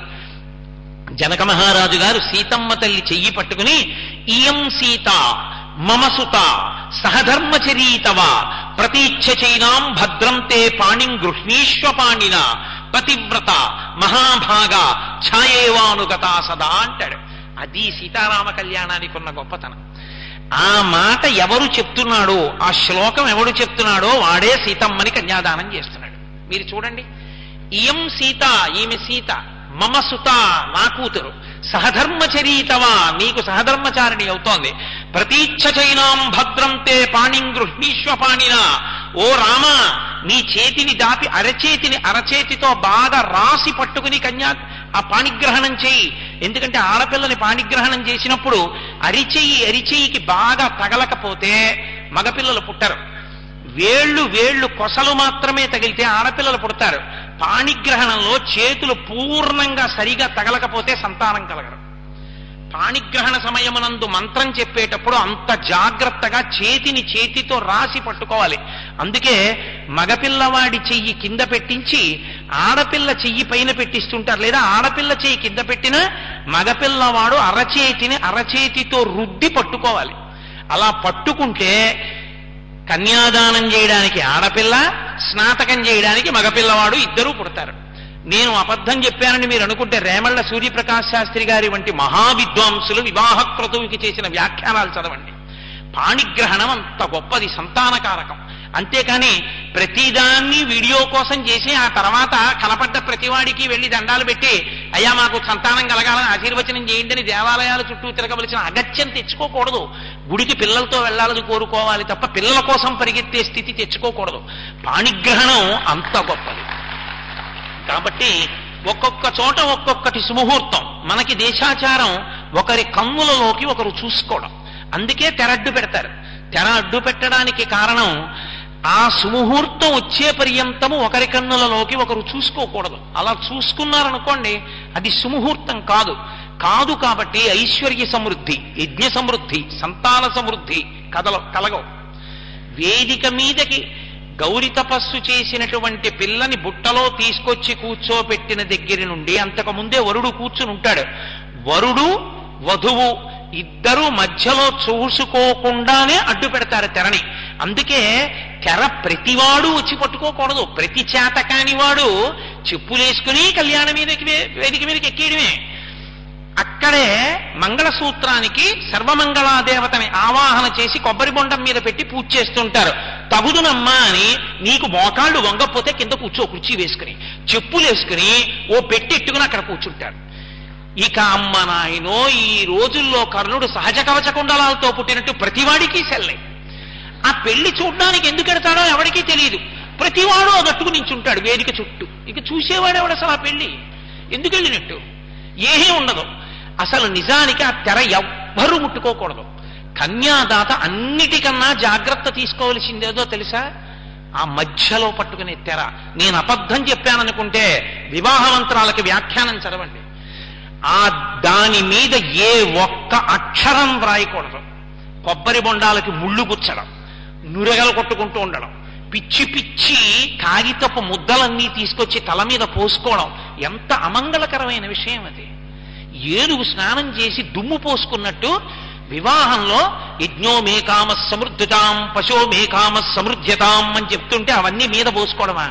జనక మహారాజు గారు సీతమ్మ తల్లి చెయ్యి పట్టుకుని, ఇయం సీత మమసుత సహధర్మచరీతవ ప్రతీచ్ఛ చైనాం భద్రంతే పాణిం గృహ్ణీష్వ పాణిన పతివ్రత మహాభాగ ఛాయేవానుగత సదా అంటాడు. అది సీతారామ కళ్యాణానికి ఉన్న గొప్పతనం. ఆ మాట ఎవరు చెప్తున్నాడో, ఆ శ్లోకం ఎవడు చెప్తున్నాడో వాడే సీతమ్మని కన్యాదానం చేస్తున్నాడు. మీరు చూడండి, ఇయం సీత, ఈమె సీత, మమ సుత, నా కూతురు, సహధర్మచరీతవా, నీకు సహధర్మచారిణి అవుతోంది, ప్రతీచ్ఛ చైనాం భద్రంతే పాణిం గృహ్ణీష్వ పాణిన, ఓ రామ నీ చేతిని దాపి అరచేతిని అరచేతితో బాగా రాసి పట్టుకుని కన్యా ఆ పాణిగ్రహణం చేయి. ఎందుకంటే ఆడపిల్లని పాణిగ్రహణం చేసినప్పుడు అరిచెయ్యి అరిచెయ్యికి బాగా తగలకపోతే మగపిల్లలు పుట్టరు. వేళ్లు వేళ్లు కొసలు మాత్రమే తగిలితే ఆడపిల్లలు పుడతారు. పాణిగ్రహణంలో చేతులు పూర్ణంగా సరిగా తగలకపోతే సంతానం కలగరు. పాణిగ్రహణ సమయమునందు మంత్రం చెప్పేటప్పుడు అంత జాగ్రత్తగా చేతిని చేతితో రాసి పట్టుకోవాలి. అందుకే మగపిల్లవాడి చెయ్యి కింద పెట్టించి ఆడపిల్ల చెయ్యి పైన పెట్టిస్తుంటారు. లేదా ఆడపిల్ల చెయ్యి కింద పెట్టినా మగపిల్లవాడు అరచేతిని అరచేతితో రుద్ది పట్టుకోవాలి. అలా పట్టుకుంటే కన్యాదానం చేయడానికి ఆడపిల్ల, స్నాతకం చేయడానికి మగపిల్లవాడు ఇద్దరూ పుడతారు. నేను అబద్ధం చెప్పానని మీరు అనుకుంటే రేమళ్ల సూర్యప్రకాశ్ శాస్త్రి గారి వంటి మహావిద్వాంసులు వివాహ క్రతువుకి చేసిన వ్యాఖ్యానాలు చదవండి. పాణిగ్రహణం అంత గొప్పది, సంతానకారకం. అంతేకాని ప్రతిదాన్ని వీడియో కోసం చేసి ఆ తర్వాత కనపడ్డ ప్రతివాడికి వెళ్లి దండాలు పెట్టి అయ్యా మాకు సంతానం కలగాలని ఆశీర్వచనం చేయండి అని దేవాలయాల చుట్టూ తిరగవలసిన అగత్యం తెచ్చుకోకూడదు. గుడికి పిల్లలతో వెళ్లాలని కోరుకోవాలి తప్ప పిల్లల కోసం పరిగెత్తే స్థితి తెచ్చుకోకూడదు. పాణిగ్రహణం అంత గొప్పది. కాబట్టి ఒక్కొక్క చోట ఒక్కొక్కటి సుముహూర్తం. మనకి దేశాచారం ఒకరి కన్నులలోకి ఒకరు చూసుకోవడం. అందుకే తెర అడ్డు పెడతారు. తెర అడ్డు పెట్టడానికి కారణం ఆ సుముహూర్తం వచ్చే పర్యంతము ఒకరి కన్నులలోకి ఒకరు చూసుకోకూడదు. అలా చూసుకున్నారనుకోండి అది సుముహూర్తం కాదు. కాదు కాబట్టి ఐశ్వర్య సమృద్ధి, యజ్ఞ సమృద్ధి, సంతాన సమృద్ధి కదల కలగవు. వేదిక మీదకి గౌరి తపస్సు చేసినటువంటి పిల్లని బుట్టలో తీసుకొచ్చి కూర్చోపెట్టిన దగ్గర నుండి అంతకు ముందే వరుడు కూర్చుని ఉంటాడు. వరుడు వధువు ఇద్దరు మధ్యలో చూసుకోకుండానే అడ్డు పెడతారు తెరని. అందుకే తెర ప్రతివాడు వచ్చి పట్టుకోకూడదు. ప్రతి చేత కాని వాడు చెప్పులేసుకుని కళ్యాణ మీదకి వేదిక మీదకి ఎక్కేయడమే. అక్కడే మంగళసూత్రానికి సర్వమంగళాదేవతని ఆవాహన చేసి కొబ్బరి బొండం మీద పెట్టి పూజ చేస్తుంటారు. తగుదునమ్మా అని నీకు మోకాళ్ళు వంగపోతే కింద కూర్చో కుర్చీ వేసుకుని, చెప్పులేసుకుని ఓ పెట్టెట్టుకుని అక్కడ కూర్చుంటారు. ఇక అమ్మ నాయనో, ఈ రోజుల్లో కర్ణుడు సహజ కవచ కుండలాలతో పుట్టినట్టు ప్రతివాడికి సెల్లే. ఆ పెళ్లి చూడ్డానికి ఎందుకు ఎడతాడో ఎవరికీ తెలియదు. ప్రతివాడు అదట్టుకు నించుంటాడు వేదిక చుట్టూ. ఇక చూసేవాడు ఎవడు అసలు? ఆ పెళ్లి ఎందుకు వెళ్ళినట్టు ఏమీ ఉండదు. అసలు నిజానికి ఆ తెర ఎవ్వరూ ముట్టుకోకూడదు. కన్యాదాత అన్నిటికన్నా జాగ్రత్త తీసుకోవలసిందేదో తెలుసా? ఆ మధ్యలో పట్టుకునే తెర. నేను అబద్ధం చెప్పాననుకుంటే వివాహ మంత్రాలకి వ్యాఖ్యానం చదవండి. ఆ దాని మీద ఏ ఒక్క అక్షరం వ్రాయకూడదు. కొబ్బరి బొండాలకి ముళ్ళు గుచ్చడం, నురగలు కొట్టుకుంటూ ఉండడం, పిచ్చి పిచ్చి కాగితపు ముద్దలన్నీ తీసుకొచ్చి తల మీద పోసుకోవడం ఎంత అమంగళకరమైన విషయం అది. ఏనుగు స్నానం చేసి దుమ్ము పోసుకున్నట్టు వివాహంలో యజ్ఞో మే కామ సమృద్ధతాం పశో మే కామ సమృద్ధ్యతాం అని చెప్తుంటే అవన్నీ మీద పోసుకోవడమా?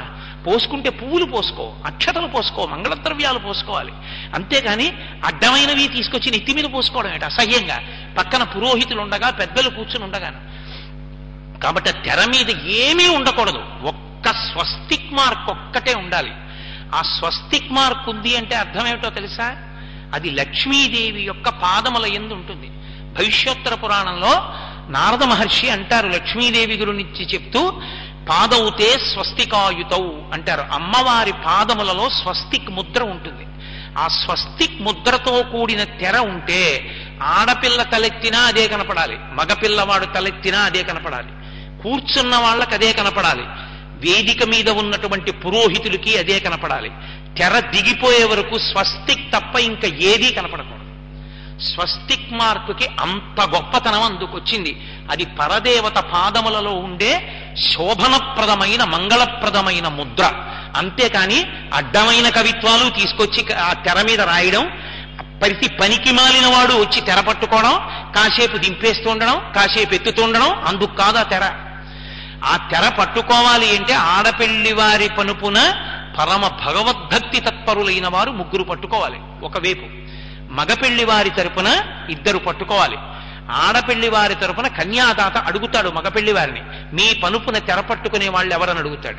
పోసుకుంటే పువ్వులు పోసుకో, అక్షతలు పోసుకో, మంగళద్రవ్యాలు పోసుకోవాలి. అంతేగాని అడ్డమైనవి తీసుకొచ్చి నెత్తి మీద పోసుకోవడం ఏంటి అసహ్యంగా, పక్కన పురోహితులు ఉండగా, పెద్దలు కూర్చుని ఉండగాను. కాబట్టి తెర మీద ఏమీ ఉండకూడదు, ఒక్క స్వస్తిక్ మార్క్ ఒక్కటే ఉండాలి. ఆ స్వస్తిక్ మార్క్ ఉంది అంటే అర్థం ఏమిటో తెలుసా? అది లక్ష్మీదేవి యొక్క పాదముల యందు ఉంటుంది. భవిష్యోత్తర పురాణంలో నారద మహర్షి అంటారు, లక్ష్మీదేవి గురించి చెప్తూ, పాదౌతే స్వస్తికాయుతౌ అంటారు. అమ్మవారి పాదములలో స్వస్తిక్ ముద్ర ఉంటుంది. ఆ స్వస్తిక్ ముద్రతో కూడిన తెర ఉంటే ఆడపిల్ల తలెత్తినా అదే కనపడాలి, మగపిల్లవాడు తలెత్తినా అదే కనపడాలి, కూర్చున్న వాళ్ళకి అదే కనపడాలి, వేదిక మీద ఉన్నటువంటి పురోహితులకి అదే కనపడాలి. తెర దిగిపోయే వరకు స్వస్తిక్ తప్ప ఇంకా ఏదీ కనపడకూడదు. స్వస్తిక్ మార్కుకి అంత గొప్పతనం అందుకొచ్చింది. అది పరదేవత పాదములలో ఉండే శోభనప్రదమైన మంగళప్రదమైన ముద్ర. అంతేకాని అడ్డమైన కవిత్వాలు తీసుకొచ్చి ఆ తెర మీద రాయడం, ప్రతి పనికి మాలిన వాడు వచ్చి తెర పట్టుకోవడం, కాసేపు దింపేస్తుండడం, కాసేపు ఎత్తుతుండడం, అందుకు కాదు ఆ తెర. ఆ తెర పట్టుకోవాలి అంటే ఆడపెళ్లి వారి పనుపున పరమ భగవద్భక్తి తత్పరులైన వారు ముగ్గురు పట్టుకోవాలి ఒకవైపు, మగపెళ్లి వారి తరపున ఇద్దరు పట్టుకోవాలి. ఆడపెళ్లి వారి తరపున కన్యాదాత అడుగుతాడు మగపెళ్లి వారిని, మీ పనుపున తెర పట్టుకునే వాళ్ళు ఎవరని అడుగుతాడు.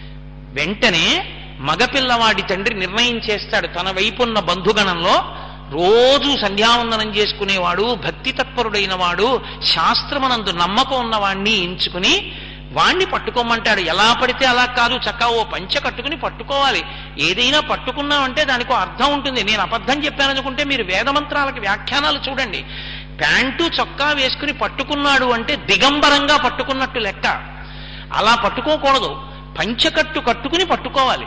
వెంటనే మగపిల్లవాడి తండ్రి నిర్ణయం చేస్తాడు, తన వైపున్న బంధుగణంలో రోజు సంధ్యావందనం చేసుకునేవాడు, భక్తి తత్పరుడైన వాడు, శాస్త్రమనందు నమ్మకం ఉన్నవాణ్ణి ఎంచుకుని వాణ్ణి పట్టుకోమంటాడు. ఎలా పడితే అలా కాదు, చక్కా ఓ పంచె కట్టుకుని పట్టుకోవాలి. ఏదైనా పట్టుకున్నామంటే దానికి అర్థం ఉంటుంది. నేను అబద్ధం చెప్పాననుకుంటే మీరు వేదమంత్రాలకి వ్యాఖ్యానాలు చూడండి. ప్యాంటు చొక్కా వేసుకుని పట్టుకున్నాడు అంటే దిగంబరంగా పట్టుకున్నట్టు లెక్క. అలా పట్టుకోకూడదు, పంచెకట్టు కట్టుకుని పట్టుకోవాలి.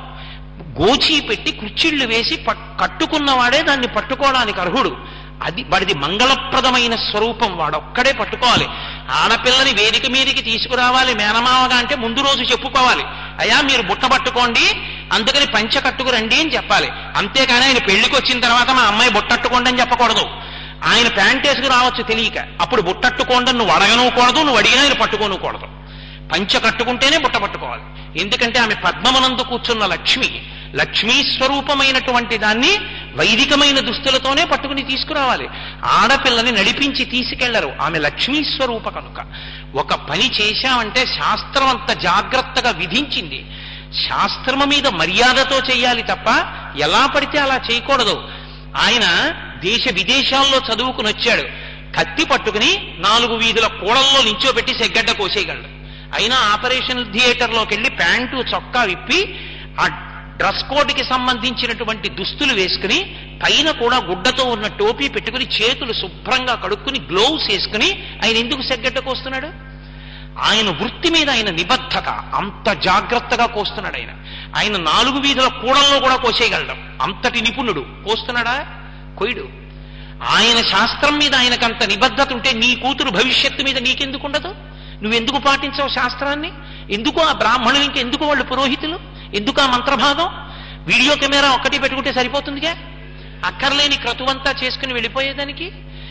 గోచి పెట్టి కుర్చీళ్లు వేసి కట్టుకున్నవాడే దాన్ని పట్టుకోవడానికి అర్హుడు. అది వాడిది మంగళప్రదమైన స్వరూపం, వాడొక్కడే పట్టుకోవాలి. ఆడపిల్లని వేదిక మీదకి తీసుకురావాలి మేనమావగా అంటే ముందు రోజు చెప్పుకోవాలి, అయ్యా మీరు బుట్ట పట్టుకోండి, అందుకని పంచె కట్టుకురండి అని చెప్పాలి. అంతేకాని ఆయన పెళ్లికి వచ్చిన తర్వాత మా అమ్మాయి బుట్టట్టుకోండి అని చెప్పకూడదు. ఆయన ప్యాంట్ వేసుకు రావచ్చు తెలియక, అప్పుడు బుట్టట్టుకోండి నువ్వు అడగనుకూడదు, నువ్వు అడిగినా ఆయన పట్టుకోనుకూడదు. పంచె కట్టుకుంటేనే బుట్ట పట్టుకోవాలి. ఎందుకంటే ఆమె పద్మమునందు కూర్చున్న లక్ష్మి, లక్ష్మీ స్వరూపమైనటువంటి దాన్ని వైదికమైన దుస్తులతోనే పట్టుకుని తీసుకురావాలి. ఆడపిల్లని నడిపించి తీసుకెళ్లరు, ఆమె లక్ష్మీ స్వరూప కనుక. ఒక పని చేశామంటే శాస్త్రం అంత జాగ్రత్తగా విధించింది. శాస్త్రము మీద మర్యాదతో చేయాలి తప్ప ఎలా పడితే అలా చేయకూడదు. ఆయన దేశ విదేశాల్లో చదువుకుని వచ్చాడు, కత్తి పట్టుకుని నాలుగు వీధుల కూడల్లో నించోబెట్టి సెగ్గడ్డ కోసేయగలడు. అయినా ఆపరేషన్ థియేటర్లోకి వెళ్ళి ప్యాంటు చొక్కా విప్పి ఆ డ్రెస్ కోడ్కి సంబంధించినటువంటి దుస్తులు వేసుకుని పైన కూడా గుడ్డతో ఉన్న టోపీ పెట్టుకుని చేతులు శుభ్రంగా కడుక్కుని గ్లోవ్స్ వేసుకుని ఆయన ఎందుకు సెగ్గడ్డ కోస్తున్నాడు? ఆయన వృత్తి మీద ఆయన నిబద్ధత, అంత జాగ్రత్తగా కోస్తున్నాడు. ఆయన ఆయన నాలుగు వీధుల కూడల్లో కూడా కోసేయగలడం, అంతటి నిపుణుడు. కోస్తున్నాడా? కొయ్యడు. ఆయన శాస్త్రం మీద ఆయనకంత నిబద్ధత ఉంటే నీ కూతురు భవిష్యత్తు మీద నీకెందుకు ఉండదు? నువ్వెందుకు పాటించవు శాస్త్రాన్ని? ఎందుకు ఆ బ్రాహ్మణులు, ఇంకెందుకు వాళ్ళు పురోహితులు? ఎందుకు ఆ మంత్రభాగం? వీడియో కెమెరా ఒక్కటి పెట్టుకుంటే సరిపోతుందిగా, అక్కర్లేని క్రతువంతా చేసుకుని వెళ్ళిపోయేదానికి.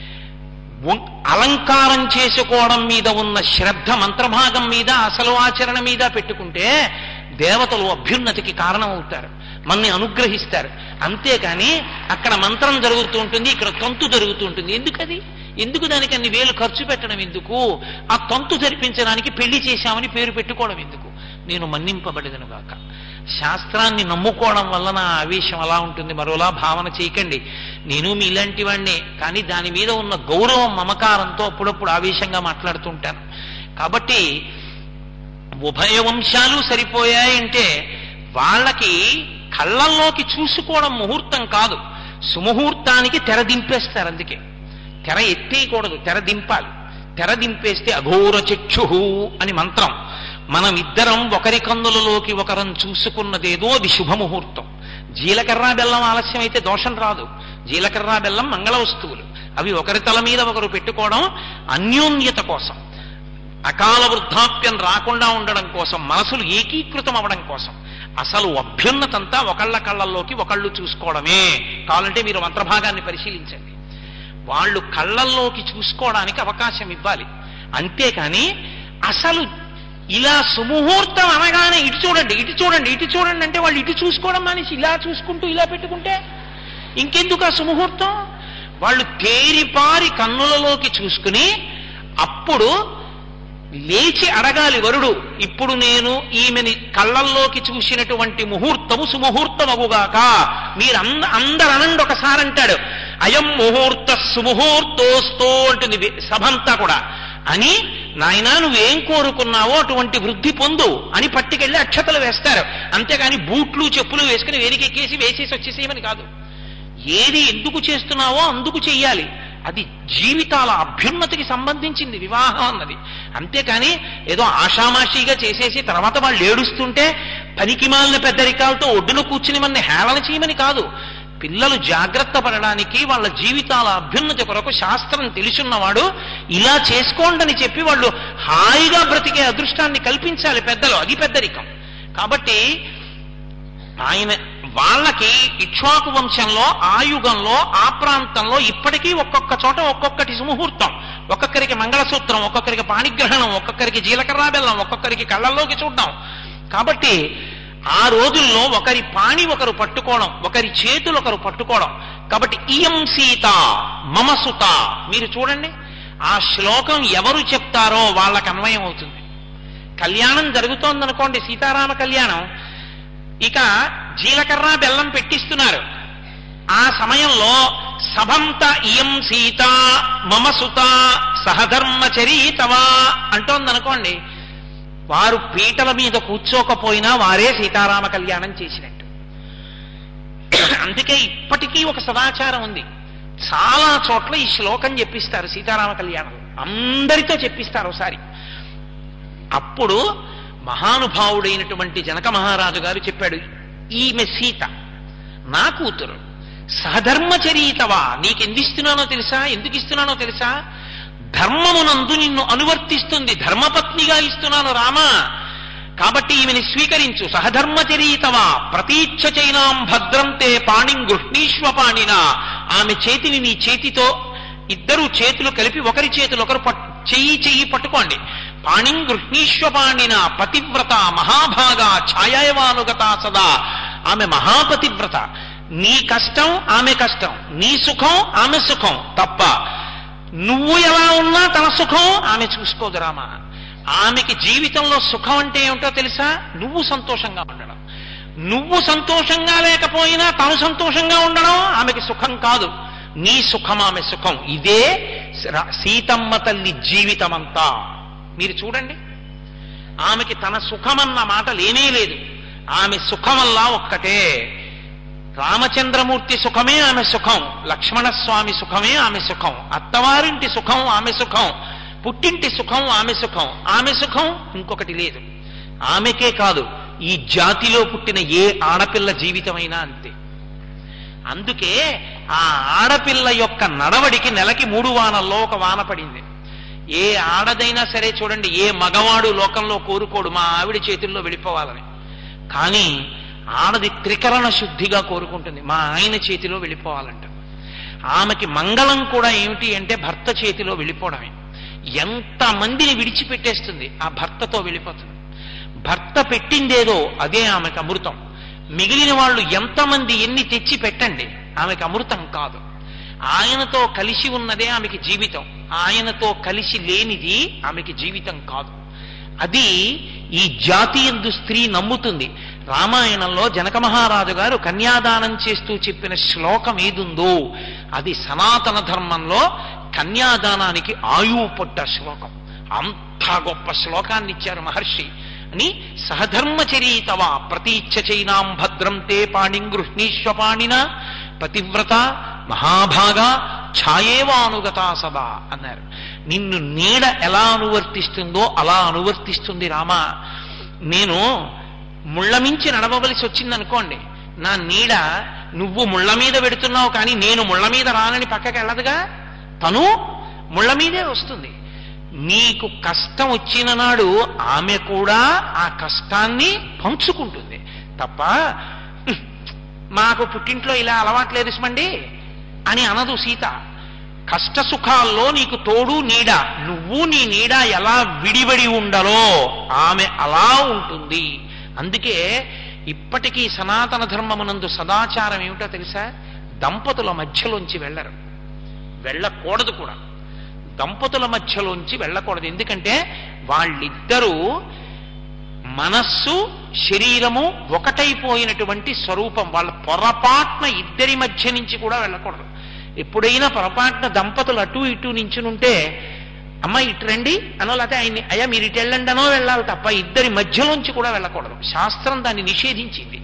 అలంకారం చేసుకోవడం మీద ఉన్న శ్రద్ధ మంత్రభాగం మీద, అసలు ఆచరణ మీద పెట్టుకుంటే దేవతలు అభ్యున్నతికి కారణం అవుతారు, మనని అనుగ్రహిస్తారు. అంతేకాని అక్కడ మంత్రం జరుగుతూ ఉంటుంది, ఇక్కడ తంతు జరుగుతూ ఉంటుంది. ఎందుకది? ఎందుకు దానికి అన్ని వేలు ఖర్చు పెట్టడం ఎందుకు? ఆ తంతు జరిపించడానికి పెళ్లి చేశామని పేరు పెట్టుకోవడం ఎందుకు? నేను మన్నింపబడేదను గాక. శాస్త్రాన్ని నమ్ముకోవడం వల్ల నా ఆవేశం అలా ఉంటుంది, మరోలా భావన చేయకండి. నేను మీలాంటి వాడినే, కానీ దాని మీద ఉన్న గౌరవం మమకారంతో అప్పుడప్పుడు ఆవేశంగా మాట్లాడుతుంటాను. కాబట్టి ఉభయ వంశాలు సరిపోయాయంటే వాళ్ళకి కళ్ళల్లోకి చూసుకోవడం ముహూర్తం కాదు, సుముహూర్తానికి తెర దింపేస్తారు. అందుకే తెర ఎత్తేయకూడదు, తెర దింపాలి. తెర దింపేస్తే అఘోర చక్షు అని మంత్రం. మనం ఇద్దరం ఒకరి కన్నులలోకి ఒకరం చూసుకున్నదేదో అది శుభముహూర్తం. జీలకర్ర బెల్లం ఆలస్యం అయితే దోషం రాదు. జీలకర్ర బెల్లం మంగళ వస్తువులు, అవి ఒకరి తల మీద ఒకరు పెట్టుకోవడం అన్యోన్యత కోసం, అకాల వృద్ధాప్యం రాకుండా ఉండడం కోసం, మనసులు ఏకీకృతం అవ్వడం కోసం. అసలు అభ్యున్నతంతా ఒకళ్ళ కళ్ళల్లోకి ఒకళ్ళు చూసుకోవడమే. కావాలంటే మీరు మంత్రభాగాన్ని పరిశీలించండి. వాళ్ళు కళ్ళల్లోకి చూసుకోవడానికి అవకాశం ఇవ్వాలి. అంతేకాని అసలు ఇలా సుముహూర్తం అనగానే ఇటు చూడండి ఇటు చూడండి ఇటు చూడండి అంటే వాళ్ళు ఇటు చూసుకోవడం మానేసి ఇలా చూసుకుంటూ ఇలా పెట్టుకుంటే ఇంకెందుకు ఆ సుముహూర్తం? వాళ్ళు తేరిపారి కన్నులలోకి చూసుకుని అప్పుడు లేచి అడగాలి వరుడు, ఇప్పుడు నేను ఈమెని కళ్ళల్లోకి చూసినటువంటి ముహూర్తము సుముహూర్తమగుగాక. మీరు అంద అందరు అనండి ఒకసారి అంటాడు, అయం ముహూర్త సుముహూర్తోస్తో అంటుంది సభంతా కూడా. అని నాయనా నువ్వేం కోరుకున్నావో అటువంటి వృద్ధి పొందు అని పట్టుకెళ్ళి అక్షతలు వేస్తారు. అంతేగాని బూట్లు చెప్పులు వేసుకుని వేదికెక్కేసి వేసేసి వచ్చేసేయమని కాదు. ఏది ఎందుకు చేస్తున్నావో అందుకు చెయ్యాలి. అది జీవితాల అభ్యున్నతికి సంబంధించింది వివాహం అన్నది. అంతేకాని ఏదో ఆషామాషీగా చేసేసి తర్వాత వాళ్ళు ఏడుస్తుంటే పనికిమాలిన పెద్దరికాలతో ఒడ్డున కూర్చుని మన హేళన చేయమని కాదు. పిల్లలు జాగ్రత్త పడడానికి వాళ్ళ జీవితాల అభ్యున్నతి కొరకు శాస్త్రం తెలుసున్నవాడు ఇలా చేసుకోండి అని చెప్పి వాళ్ళు హాయిగా బ్రతికే అదృష్టాన్ని కల్పించాలి పెద్దలు. అది పెద్దరికం. కాబట్టి ఆయన వాళ్ళకి ఇక్ష్వాకు వంశంలో ఆ యుగంలో ఆ ప్రాంతంలో ఇప్పటికీ ఒక్కొక్క చోట ఒక్కొక్కటి సుముహూర్తం, ఒక్కొక్కరికి మంగళసూత్రం, ఒక్కొక్కరికి పాణిగ్రహణం, ఒక్కొక్కరికి జీలకర్ర బెల్లం, ఒక్కొక్కరికి కళ్ళల్లోకి చూడడం. కాబట్టి ఆ రోజుల్లో ఒకరి పాణి ఒకరు పట్టుకోవడం, ఒకరి చేతులు ఒకరు పట్టుకోవడం. కాబట్టి ఇయం సీత మమ సుత. మీరు చూడండి ఆ శ్లోకం ఎవరు చెప్తారో వాళ్ళకి అన్వయం అవుతుంది. కళ్యాణం జరుగుతోందనుకోండి, సీతారామ కళ్యాణం, ఇక జీలకర్ర బెల్లం పెట్టిస్తున్నారు. ఆ సమయంలో సభంత ఇయం సీత మమ సుత సహధర్మచరీతవా అంటోందనుకోండి, వారు పీటల మీద కూర్చోకపోయినా వారే సీతారామ కళ్యాణం చేసినట్టు. అందుకే ఇప్పటికీ ఒక సదాచారం ఉంది. చాలా చోట్ల ఈ శ్లోకం చెప్పిస్తారు సీతారామ కళ్యాణం, అందరితో చెప్పిస్తారు ఒకసారి. అప్పుడు మహానుభావుడైనటువంటి జనక మహారాజు గారు చెప్పాడు, ఈమె సీత నా కూతురు, సహధర్మచరీతవా. నీకెందిస్తున్నానో తెలుసా? ఎందుకు ఇస్తున్నానో తెలుసా? ధర్మమునందు నిన్ను అనువర్తిస్తుంది, ధర్మపత్నిగా ఇస్తున్నాను రామా. కాబట్టి ఈమెని స్వీకరించు. సహధర్మచరీతవా ప్రతీచ్ఛ చైనాం భద్రం తే పాణిం గృహ్ణీష్వ పాణినా. ఆమె చేతిని నీ చేతితో, ఇద్దరు చేతులు కలిపి ఒకరి చేతులు ఒకరు చెయ్యి చెయ్యి పట్టుకోండి. పాణిం గృహ్ణీష్వ పాణిన పతివ్రత మహాభాగా ఛాయావానుగత సదా. ఆమె మహాపతివ్రత. నీ కష్టం ఆమె కష్టం, నీ సుఖం ఆమె సుఖం తప్ప నువ్వు ఎలా ఉన్నా తన సుఖం ఆమె చూసుకోదు రామా. ఆమెకి జీవితంలో సుఖం అంటే ఏమిటో తెలుసా? నువ్వు సంతోషంగా ఉండడం. నువ్వు సంతోషంగా లేకపోయినా తను సంతోషంగా ఉండడం ఆమెకి సుఖం కాదు. నీ సుఖం ఆమె సుఖం. ఇదే సీతమ్మ తల్లి జీవితమంతా. మీరు చూడండి, ఆమెకి తన సుఖమన్న మాట లేనే లేదు. ఆమె సుఖమల్లా ఒక్కటే. రామచంద్రమూర్తి సుఖమే ఆమె సుఖం, లక్ష్మణస్వామి సుఖమే ఆమె సుఖం, అత్తవారింటి సుఖం ఆమె సుఖం, పుట్టింటి సుఖం ఆమె సుఖం. ఆమె సుఖం ఇంకొకటి లేదు. ఆమెకే కాదు, ఈ జాతిలో పుట్టిన ఏ ఆడపిల్ల జీవితమైనా అంతే. అందుకే ఆ ఆడపిల్ల యొక్క నడవడికి నెలకి మూడు వానల్లో ఒక వాన పడింది. ఏ ఆడదైనా సరే చూడండి, ఏ మగవాడు లోకంలో కోరుకోడు మా ఆవిడ చేతుల్లో వెళ్ళిపోవాలని. కానీ ఆడది త్రికరణ శుద్ధిగా కోరుకుంటుంది, మా ఆయన చేతిలో వెళ్ళిపోవాలంట. ఆమెకి మంగళం కూడా ఏమిటి అంటే భర్త చేతిలో వెళ్ళిపోవడమే. ఎంత మందిని విడిచిపెట్టేస్తుంది, ఆ భర్తతో వెళ్ళిపోతుంది. భర్త పెట్టిందేదో అదే ఆమెకు అమృతం. మిగిలిన వాళ్ళు ఎంతమంది ఎన్ని తెచ్చి పెట్టండి, ఆమెకు అమృతం కాదు. ఆయనతో కలిసి ఉన్నదే ఆమెకి జీవితం, ఆయనతో కలిసి లేనిది ఆమెకి జీవితం కాదు. అది ఈ జాతీయందు స్త్రీ నమ్ముతుంది. రామాయణంలో జనక మహారాజు గారు కన్యాదానం చేస్తూ చెప్పిన శ్లోకం ఏదుందో అది సనాతన ధర్మంలో కన్యాదానానికి ఆయువు పట్ట శ్లోకం. అంత గొప్ప శ్లోకాన్ని ఇచ్చారు మహర్షి అని. సహధర్మచరీతవా ప్రతీచ్ఛ చైనాం భద్రం తే పాణిం గృహ్ణీష్వ పాణిన పతివ్రత మహాభాగా ఛాయేవానుగతా సదా అన్నారు. నిన్ను నీడ ఎలా అనువర్తిస్తుందో అలా అనువర్తిస్తుంది రామా. నేను ముళ్ళమించి నడవవలసి వచ్చిందనుకోండి, నా నీడ నువ్వు ముళ్ళ మీద పెడుతున్నావు కానీ నేను ముళ్ళ మీద రానని పక్కకి వెళ్ళదుగా, తను ముళ్ళ మీదే వస్తుంది. నీకు కష్టం వచ్చిన నాడు ఆమె కూడా ఆ కష్టాన్ని పంచుకుంటుంది తప్ప మాకు పుట్టింట్లో ఇలా అలవాట్లేదు సుమండి అని అనదు సీత. కష్టసుఖాల్లో నీకు తోడు నీడ, నువ్వు నీ నీడ ఎలా విడివడి ఉండలో ఆమె అలా ఉంటుంది. అందుకే ఇప్పటికీ సనాతన ధర్మమునందు సదాచారం ఏమిటో తెలుసా? దంపతుల మధ్యలోంచి వెళ్ళరు, వెళ్ళకూడదు కూడా. దంపతుల మధ్యలోంచి వెళ్ళకూడదు. ఎందుకంటే వాళ్ళిద్దరూ మనస్సు శరీరము ఒకటైపోయినటువంటి స్వరూపం. వాళ్ళ పొరపాటున ఇద్దరి మధ్య నుంచి కూడా వెళ్ళకూడదు. ఎప్పుడైనా పొరపాటున దంపతులు అటు ఇటు నించునుంటే అమ్మ ఇటు రండి అనో, లేకపోతే ఆయన్ని అయ్యా మీరు ఇటు వెళ్ళండి అనో వెళ్ళాలి తప్ప ఇద్దరి మధ్యలోంచి కూడా వెళ్ళకూడదు. శాస్త్రం దాన్ని నిషేధించింది.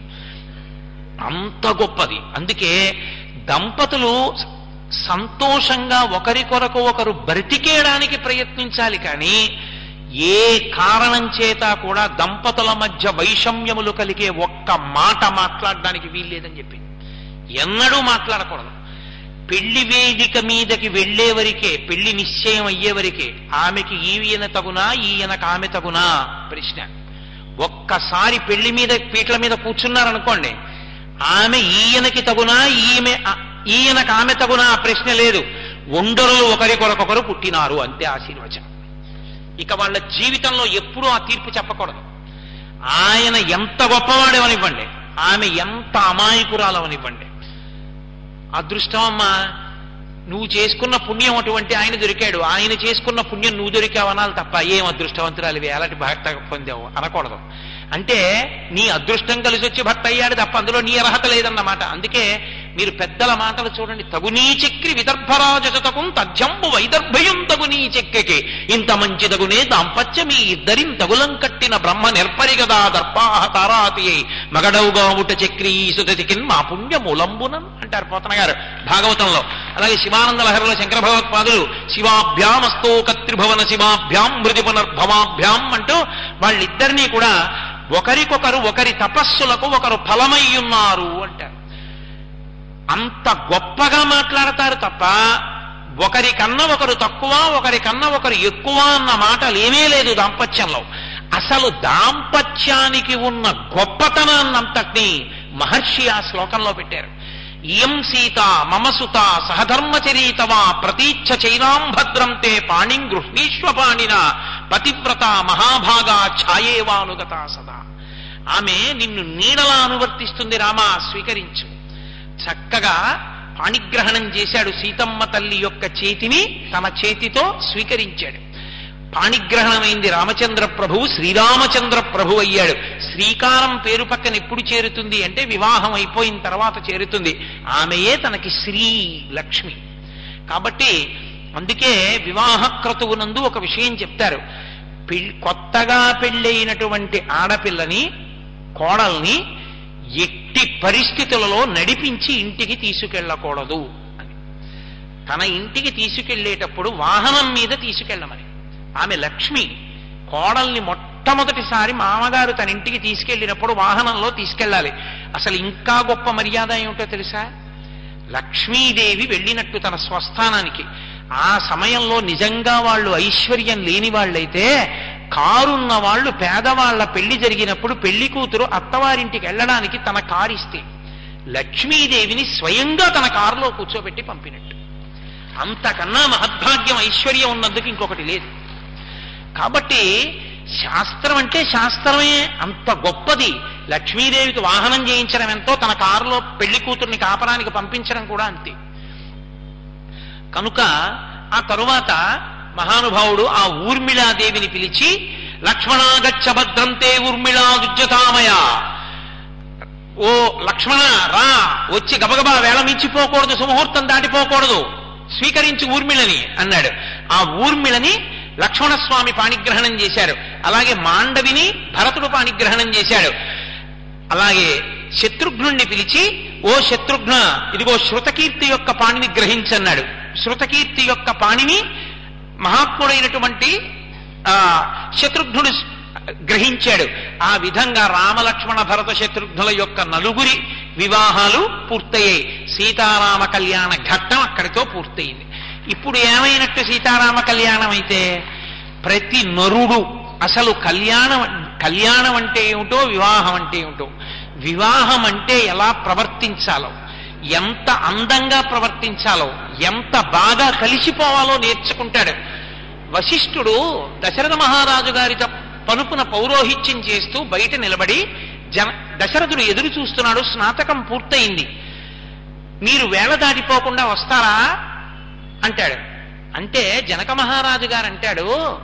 అంత గొప్పది. అందుకే దంపతులు సంతోషంగా ఒకరి కొరకు ఒకరు బ్రతికేయడానికి ప్రయత్నించాలి. కానీ ఏ కారణం చేత కూడా దంపతుల మధ్య వైషమ్యములు కలిగే ఒక్క మాట మాట్లాడడానికి వీల్లేదని చెప్పింది. ఎన్నడూ మాట్లాడకూడదు. పెళ్లి వేదిక మీదకి వెళ్లేవరికే, పెళ్లి నిశ్చయం అయ్యేవరికే ఆమెకి ఈయన తగునా ఈయనకు ఆమె తగునా ప్రశ్న. ఒక్కసారి పెళ్లి మీద పీటల మీద కూర్చున్నారనుకోండి, ఆమె ఈయనకి తగునా ఈమె ఈయనకు ఆమె తగునా ప్రశ్న లేదు. ఒండరులు ఒకరి కొరకొకరు పుట్టినారు అంతే ఆశీర్వచనం. ఇక వాళ్ళ జీవితంలో ఎప్పుడూ ఆ తీర్పు చెప్పకూడదు. ఆయన ఎంత గొప్పవాడేవనివ్వండి, ఆమె ఎంత అమాయకురాలవనివ్వండి, అదృష్టం అమ్మా నువ్వు చేసుకున్న పుణ్యం అటువంటి ఆయన దొరికాడు, ఆయన చేసుకున్న పుణ్యం నువ్వు దొరికావు అనాలి తప్ప ఏం అదృష్టవంతురాలివి అలాంటి భర్త పొందావు అనకూడదు. అంటే నీ అదృష్టం కలిసి వచ్చి భర్త అయ్యాడు తప్ప అందులో నీ అర్హత లేదన్నమాట. అందుకే మీరు పెద్దల మాటలు చూడండి. తగునీ చక్రి విదర్భరాజతకు తథ్యంబు వైదర్భయం తగునీ చక్రికి ఇంత మంచి తగునే దాంపత్యం ఈ ఇద్దరిం తగులం కట్టిన బ్రహ్మ నిర్పరిగదా దర్పాహ తారాతి మగడవుగా ఉట చక్రీ సుతతికిన్ మా పుణ్య మూలంబునం అంటారు పోతన గారు భాగవతంలో. అలాగే శివానంద లహరిలో శంకర భగవత్పాదులు శివాభ్యామస్తో కత్రిభవన శివాభ్యాం మృది పునర్భవాభ్యాం అంటూ వాళ్ళిద్దరినీ కూడా ఒకరికొకరు ఒకరి తపస్సులకు ఒకరు ఫలమయ్యున్నారు అంటారు. అంత గొప్పగా మాట్లాడతారు తప్ప ఒకరికన్నా ఒకరు తక్కువ ఒకరికన్నా ఒకరు ఎక్కువ అన్న మాటలు ఏమీ లేదు దాంపత్యంలో. అసలు దాంపత్యానికి ఉన్న గొప్పతనాన్నంతటినీ మహర్షి ఆ శ్లోకంలో పెట్టారు. ఇయం సీత మమసుత సహధర్మచరీతవా ప్రతీచ్ఛ చైనాం భద్రం తే పాణిం గృహ్ణీష్వపాణిన పతివ్రత మహాభాగా ఛాయేవానుగత సదా. ఆమె నిన్ను నీడలా అనువర్తిస్తుంది రామా స్వీకరించు. చక్కగా పాణిగ్రహణం చేశాడు. సీతమ్మ తల్లి యొక్క చేతిని తన చేతితో స్వీకరించాడు. పాణిగ్రహణమైంది రామచంద్ర ప్రభువు శ్రీరామచంద్ర ప్రభు అయ్యాడు. శ్రీకారం పేరు పక్కన ఎప్పుడు చేరుతుంది అంటే వివాహం అయిపోయిన తర్వాత చేరుతుంది. ఆమెయే తనకి శ్రీ లక్ష్మి. కాబట్టి అందుకే వివాహ క్రతువునందు ఒక విషయం చెప్తారు. పెళ్లి కొత్తగా పెళ్ళైనటువంటి ఆడపిల్లని కోడల్ని ఎట్టి పరిస్థితులలో నడిపించి ఇంటికి తీసుకెళ్ళకూడదు అని. తన ఇంటికి తీసుకెళ్లేటప్పుడు వాహనం మీద తీసుకెళ్ళమని. ఆమె లక్ష్మి. కోడల్ని మొట్టమొదటిసారి మామగారు తన ఇంటికి తీసుకెళ్ళినప్పుడు వాహనంలో తీసుకెళ్ళాలి. అసలు ఇంకా గొప్ప మర్యాద ఏమిటో తెలుసా? లక్ష్మీదేవి వెళ్ళినట్టు తన స్వస్థానానికి. ఆ సమయంలో నిజంగా వాళ్ళు ఐశ్వర్యం లేని వాళ్ళైతే కారున్న వాళ్ళు పేదవాళ్ల పెళ్లి జరిగినప్పుడు పెళ్లి కూతురు అత్తవారింటికి వెళ్ళడానికి తన కారు ఇస్తే లక్ష్మీదేవిని స్వయంగా తన కారులో కూర్చోబెట్టి పంపినట్టు. అంతకన్నా మహద్భాగ్యం ఐశ్వర్యం ఉన్నందుకు ఇంకొకటి లేదు. కాబట్టి శాస్త్రం అంటే శాస్త్రమే అంత గొప్పది. లక్ష్మీదేవికి వాహనం చేయించడం ఎంతో, తన కారులో పెళ్లి కూతుర్ని కాపరానికి పంపించడం కూడా అంతే. కనుక ఆ తరువాత మహానుభావుడు ఆ ఊర్మిళాదేవిని పిలిచి లక్ష్మణాగచ్చ భద్రంతే ఊర్మిళా దుజ్జతామయ, ఓ లక్ష్మణ రా, వచ్చి గబగబా వేళ మించిపోకూడదు, సుముహూర్తం దాటిపోకూడదు, స్వీకరించి ఊర్మిళని అన్నాడు. ఆ ఊర్మిళని లక్ష్మణస్వామి పాణిగ్రహణం చేశారు. అలాగే మాండవిని భరతుడు పాణిగ్రహణం చేశాడు. అలాగే శత్రుఘ్నుణ్ణి పిలిచి ఓ శత్రుఘ్న ఇదిగో శృతకీర్తి యొక్క పాణిని గ్రహించన్నాడు. శృతకీర్తి యొక్క పాణిని మహాత్ముడైనటువంటి ఆ శత్రుఘ్నుడు గ్రహించాడు. ఆ విధంగా రామలక్ష్మణ భరత శత్రుఘ్నుల యొక్క నలుగురి వివాహాలు పూర్తయ్యాయి. సీతారామ కళ్యాణ ఘట్టం అక్కడితో పూర్తయింది. ఇప్పుడు ఏమైనట్టు సీతారామ కళ్యాణం అయితే ప్రతి నరుడు అసలు కళ్యాణం కళ్యాణం అంటే ఏమిటో, వివాహం అంటే ఏమిటో, వివాహం అంటే ఎలా ప్రవర్తించాలో, ఎంత అందంగా ప్రవర్తించాలో, ఎంత బాగా కలిసిపోవాలో నేర్చుకుంటాడు. వశిష్ఠుడు దశరథ మహారాజు గారి పనుపున పౌరోహిత్యం చేస్తూ బయట నిలబడి జన దశరథుడు ఎదురు చూస్తున్నాడు. స్నాతకం పూర్తయింది, మీరు వేళ దాటిపోకుండా వస్తారా అంటాడు. అంటే జనక మహారాజు గారు అంటాడు,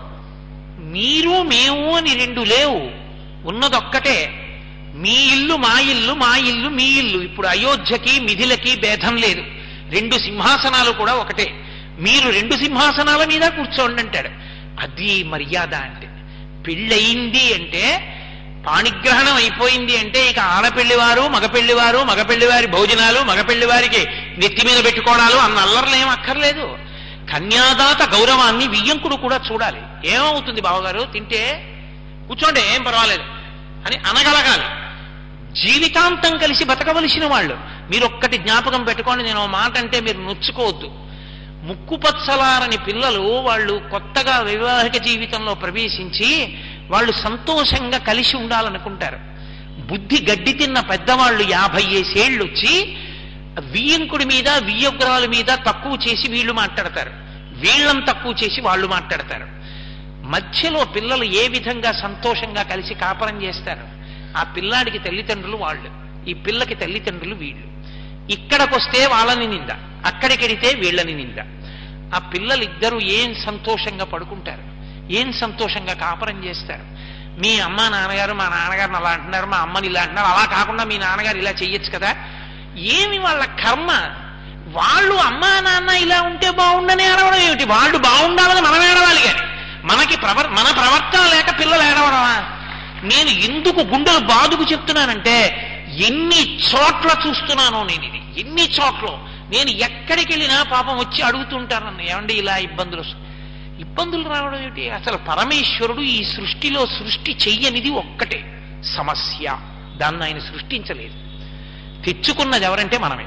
మీరు మేము అని రెండు లేవు, ఉన్నదొక్కటే. మీ ఇల్లు మా ఇల్లు, మా ఇల్లు మీ ఇల్లు. ఇప్పుడు అయోధ్యకి మిథిలకి భేదం లేదు, రెండు సింహాసనాలు కూడా ఒకటే. మీరు రెండు సింహాసనాల మీద కూర్చోండి అంటాడు. అది మర్యాద అంటే. పెళ్ళయింది అంటే, పాణిగ్రహణం అయిపోయింది అంటే ఇక ఆడపెళ్లివారు మగపెళ్లివారు, మగపెళ్లివారి భోజనాలు, మగపెళ్లివారికి నెత్తి మీద పెట్టుకోవడాలు అన్న అల్లర్లేం అక్కర్లేదు. కన్యాదాత గౌరవాన్ని వియ్యంకుడు కూడా చూడాలి. ఏమవుతుంది బావగారు తింటే, కూర్చోండి ఏం పర్వాలేదు అని అనగలగాలి. జీవితాంతం కలిసి బతకవలసిన వాళ్ళు. మీరు ఒక్కటి జ్ఞాపకం పెట్టుకోండి, నేను మాట అంటే మీరు నొచ్చుకోవద్దు. ముక్కుపచ్చలారని పిల్లలు వాళ్ళు కొత్తగా వైవాహిక జీవితంలో ప్రవేశించి వాళ్ళు సంతోషంగా కలిసి ఉండాలనుకుంటారు. బుద్ధి గడ్డి తిన్న పెద్దవాళ్ళు యాభై ఏసేళ్ళు వచ్చి వియ్యంకుడి మీద వియ్యగ్రాల మీద తక్కువ చేసి వీళ్ళు మాట్లాడతారు, వీళ్ళని తక్కువ చేసి వాళ్ళు మాట్లాడతారు. మధ్యలో పిల్లలు ఏ విధంగా సంతోషంగా కలిసి కాపరం చేస్తారు? ఆ పిల్లాడికి తల్లిదండ్రులు వాళ్ళు, ఈ పిల్లకి తల్లిదండ్రులు వీళ్ళు. ఇక్కడికొస్తే వాళ్ళని నింద, అక్కడికెడితే వీళ్ళని నింద. ఆ పిల్లలిద్దరూ ఏం సంతోషంగా పడుకుంటారు, ఏం సంతోషంగా కాపరం చేస్తారు. మీ అమ్మ నాన్నగారు మా నాన్నగారిని అలా అంటున్నారు, మా అమ్మని ఇలా అంటున్నారు, అలా కాకుండా మీ నాన్నగారు ఇలా చెయ్యొచ్చు కదా. ఏమి వాళ్ళ కర్మ? వాళ్ళు అమ్మా నాన్న ఇలా ఉంటే బాగుండని ఏడవడం ఏమిటి? వాళ్ళు బాగుండాలని మనం ఏడవాలి, కానీ మనకి ప్రవర్ మన ప్రవర్తన లేక పిల్లలు ఏడవడమా? నేను ఎందుకు గుండెలు బాదుకు చెప్తున్నానంటే, ఎన్ని చోట్ల చూస్తున్నానో నేను ఇది, ఎన్ని చోట్ల నేను ఎక్కడికి వెళ్ళినా పాపం వచ్చి అడుగుతుంటాను నన్ను, ఏమండి ఇలా ఇబ్బందులు ఇబ్బందులు రావడం ఏమిటి? అసలు పరమేశ్వరుడు ఈ సృష్టిలో సృష్టి చెయ్యనిది ఒక్కటే సమస్య, దాన్ని ఆయన సృష్టించలేదు. తెచ్చుకున్నది ఎవరంటే మనమే.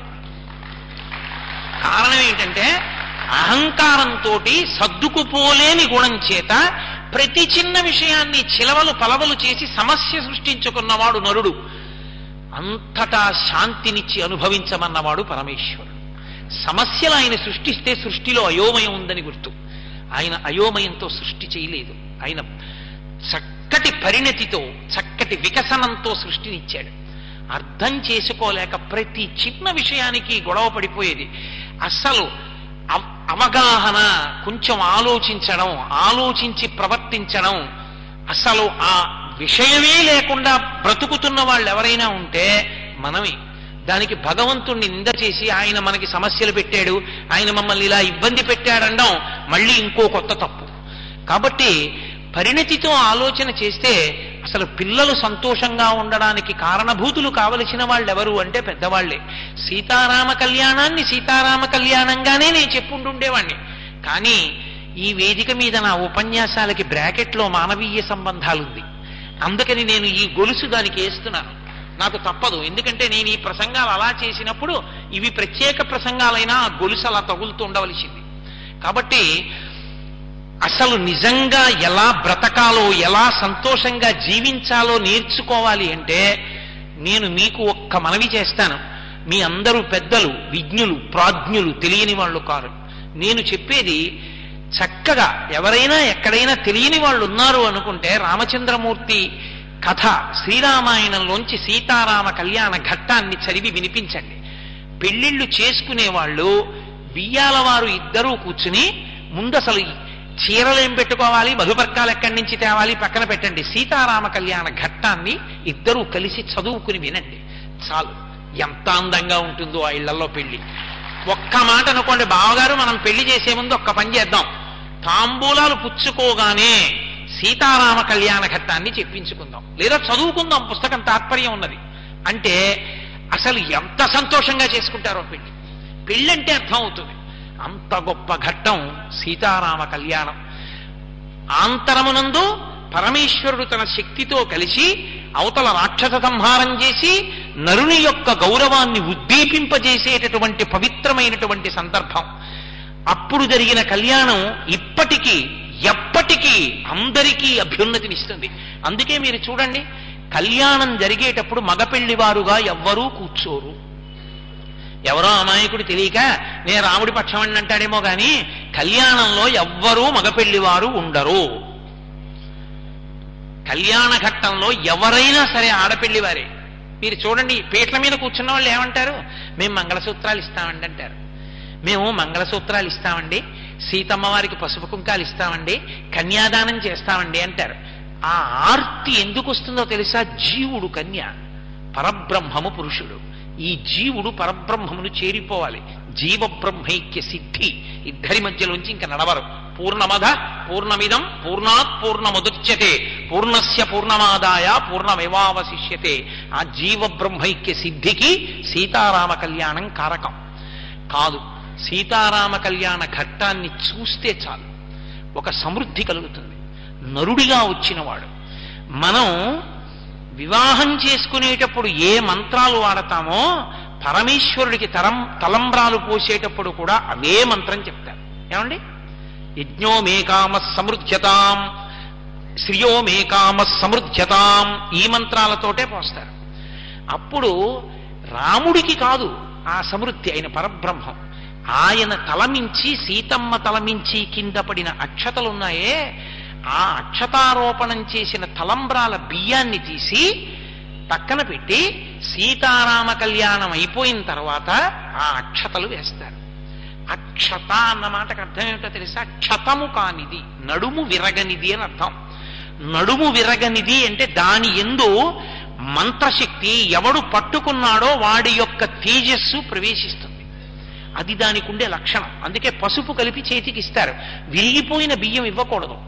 కారణం ఏంటంటే అహంకారంతో సర్దుకుపోలేని గుణం చేత ప్రతి చిన్న విషయాన్ని చిలవలు పలవలు చేసి సమస్య సృష్టించుకున్నవాడు నరుడు. అంతటా శాంతినిచ్చి అనుభవించమన్నవాడు పరమేశ్వరుడు. సమస్యలు ఆయన సృష్టిస్తే సృష్టిలో అయోమయం ఉందని గుర్తు. ఆయన అయోమయంతో సృష్టి చేయలేదు, ఆయన చక్కటి పరిణతితో చక్కటి వికసనంతో సృష్టినిచ్చాడు. అర్థం చేసుకోలేక ప్రతి చిన్న విషయానికి గొడవ పడిపోయేది. అసలు అవగాహన, కొంచెం ఆలోచించడం, ఆలోచించి ప్రవర్తించడం, అసలు ఆ విషయమే లేకుండా బ్రతుకుతున్న వాళ్ళు ఎవరైనా ఉంటే మనమే. దానికి భగవంతుణ్ణి నింద చేసి ఆయన మనకి సమస్యలు పెట్టాడు, ఆయన మమ్మల్ని ఇలా ఇబ్బంది పెట్టాడనడం మళ్ళీ ఇంకో కొత్త తప్పు. కాబట్టి పరిణతితో ఆలోచన చేస్తే అసలు పిల్లలు సంతోషంగా ఉండడానికి కారణభూతులు కావలసిన వాళ్ళు ఎవరు అంటే పెద్దవాళ్లే. సీతారామ కళ్యాణాన్ని సీతారామ కళ్యాణంగానే నేను చెప్పుంటుండేవాణ్ణి, కానీ ఈ వేదిక మీద నా ఉపన్యాసాలకి బ్రాకెట్లో మానవీయ సంబంధాలుంది. అందుకని నేను ఈ గొలుసు దానికి వేస్తున్నాను. నాకు తప్పదు, ఎందుకంటే నేను ఈ ప్రసంగాలు అలా చేసినప్పుడు ఇవి ప్రత్యేక ప్రసంగాలైనా ఆ గొలుసు అలా తగులుతూ ఉండవలసింది. కాబట్టి అసలు నిజంగా ఎలా బ్రతకాలో, ఎలా సంతోషంగా జీవించాలో నేర్చుకోవాలి అంటే నేను మీకు ఒక్క మనవి చేస్తాను. మీ అందరూ పెద్దలు, విజ్ఞులు, ప్రాజ్ఞులు, తెలియని వాళ్ళు కారు. నేను చెప్పేది చక్కగా ఎవరైనా ఎక్కడైనా తెలియని వాళ్ళు ఉన్నారు అనుకుంటే రామచంద్రమూర్తి కథ శ్రీరామాయణంలోంచి సీతారామ కళ్యాణ ఘట్టాన్ని చదివి వినిపించండి. పెళ్లిళ్లు చేసుకునే వాళ్ళు వియ్యాలవారు ఇద్దరూ కూర్చుని ముందు అసలు చీరలేం పెట్టుకోవాలి, మధుపర్కాలు ఎక్కడి నుంచి తేవాలి పక్కన పెట్టండి, సీతారామ కళ్యాణ ఘట్టాన్ని ఇద్దరూ కలిసి చదువుకుని వినండి చాలు. ఎంత అందంగా ఉంటుందో ఆ ఇళ్లలో పెళ్లి. ఒక్క మాట అనుకోండి, బావగారు మనం పెళ్లి చేసే ముందు ఒక్క పని చేద్దాం, తాంబూలాలు పుచ్చుకోగానే సీతారామ కళ్యాణ ఘట్టాన్ని చెప్పించుకుందాం, లేదా చదువుకుందాం, పుస్తకం తాత్పర్యం ఉన్నది అంటే అసలు ఎంత సంతోషంగా చేసుకుంటారో పెళ్లి. పెళ్ళంటే అర్థం అవుతుంది. అంత గొప్ప ఘట్టం సీతారామ కళ్యాణం. ఆంతరమునందు పరమేశ్వరుడు తన శక్తితో కలిసి అవతల రాక్షస సంహారం చేసి నరుని యొక్క గౌరవాన్ని ఉద్దీపింపజేసేటటువంటి పవిత్రమైనటువంటి సందర్భం. అప్పుడు జరిగిన కళ్యాణం ఇప్పటికీ ఎప్పటికీ అందరికీ అభ్యున్నతినిస్తుంది. అందుకే మీరు చూడండి, కళ్యాణం జరిగేటప్పుడు మగపెళ్లివారుగా ఎవ్వరూ కూర్చోరు. ఎవరో అమాయకుడు తెలియక నేను రాముడి పక్షం అని అంటాడేమో గాని కళ్యాణంలో ఎవ్వరూ మగపెళ్లివారు ఉండరు. కళ్యాణ ఘట్టంలో ఎవరైనా సరే ఆడపెళ్లివారే. మీరు చూడండి, పీటల మీద కూర్చున్న వాళ్ళు ఏమంటారు? మేము మంగళసూత్రాలు ఇస్తామండి అంటారు. మేము మంగళసూత్రాలు ఇస్తామండి, సీతమ్మ వారికి పసుపు కుంకాలు ఇస్తామండి, కన్యాదానం చేస్తామండి అంటారు. ఆ ఆర్తి ఎందుకు వస్తుందో తెలుసా? జీవుడు కన్య, పరబ్రహ్మము పురుషుడు. ఈ జీవుడు పరబ్రహ్మమును చేరిపోవాలి. జీవ బ్రహ్మైక్య సిద్ధి ఇద్దరి మధ్యలోంచి ఇంకా నడవరు. పూర్ణమద పూర్ణమిదం పూర్ణాత్ పూర్ణముదుచ్యతే పూర్ణస్య పూర్ణమాదాయ పూర్ణమేవావశిష్యతే. ఆ జీవ బ్రహ్మైక్య సిద్ధికి సీతారామ కళ్యాణం కారకం కాదు. సీతారామ కళ్యాణ ఘట్టాన్ని చూస్తే చాలు ఒక సమృద్ధి కలుగుతుంది. నరుడిగా వచ్చినవాడు. మనం వివాహం చేసుకునేటప్పుడు ఏ మంత్రాలు వాడతామో పరమేశ్వరుడికి తరం తలంబ్రాలు పోసేటప్పుడు కూడా అవే మంత్రం చెప్తారు. ఏమండి? యజ్ఞో మేకామ సమృద్ధ్యతాం, శ్రియో మేకామ సమృద్ధ్యతాం, ఈ మంత్రాలతోటే పోస్తారు. అప్పుడు రాముడికి కాదు ఆ సమృద్ధి, అయిన పరబ్రహ్మం. ఆయన తలమించి సీతమ్మ తలమించి కింద పడిన అక్షతలున్నాయే, ఆ అక్షతారోపణం చేసిన తలంబ్రాల బియ్యాన్ని తీసి పక్కన పెట్టి సీతారామ కళ్యాణం అయిపోయిన తర్వాత ఆ అక్షతలు వేస్తారు. అక్షత అన్న మాటకు అర్థం ఏమిటో తెలుసా? క్షతము కానిది, నడుము విరగనిది అని అర్థం. నడుము విరగనిది అంటే దాని యందు మంత్రశక్తి ఎవడు పట్టుకున్నాడో వాడి యొక్క తేజస్సు ప్రవేశిస్తుంది. అది దానికి ఉండే లక్షణం. అందుకే పసుపు కలిపి చేతికి ఇస్తారు. విరిగిపోయిన బియ్యం ఇవ్వకూడదు.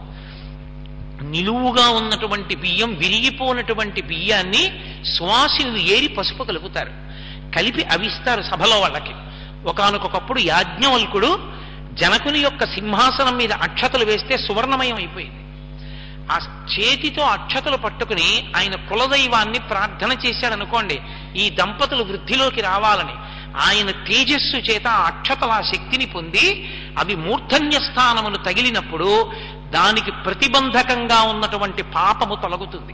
నిలువుగా ఉన్నటువంటి బియ్యం, విరిగిపోయినటువంటి బియ్యాన్ని సువాసినులు ఏరి పసుపు కలుపుతారు. కలిపి అవిస్తారు సభలో వాళ్ళకి. ఒకానొకప్పుడు యాజ్ఞవల్కుడు జనకుని యొక్క సింహాసనం మీద అక్షతలు వేస్తే సువర్ణమయం అయిపోయింది. ఆ చేతితో అక్షతలు పట్టుకుని ఆయన కులదైవాన్ని ప్రార్థన చేశాడనుకోండి, ఈ దంపతులు వృద్ధిలోకి రావాలని. ఆయన తేజస్సు చేత ఆ అక్షతల శక్తిని పొంది అవి మూర్ధన్య స్థానమును తగిలినప్పుడు దానికి ప్రతిబంధకంగా ఉన్నటువంటి పాపము తొలగుతుంది.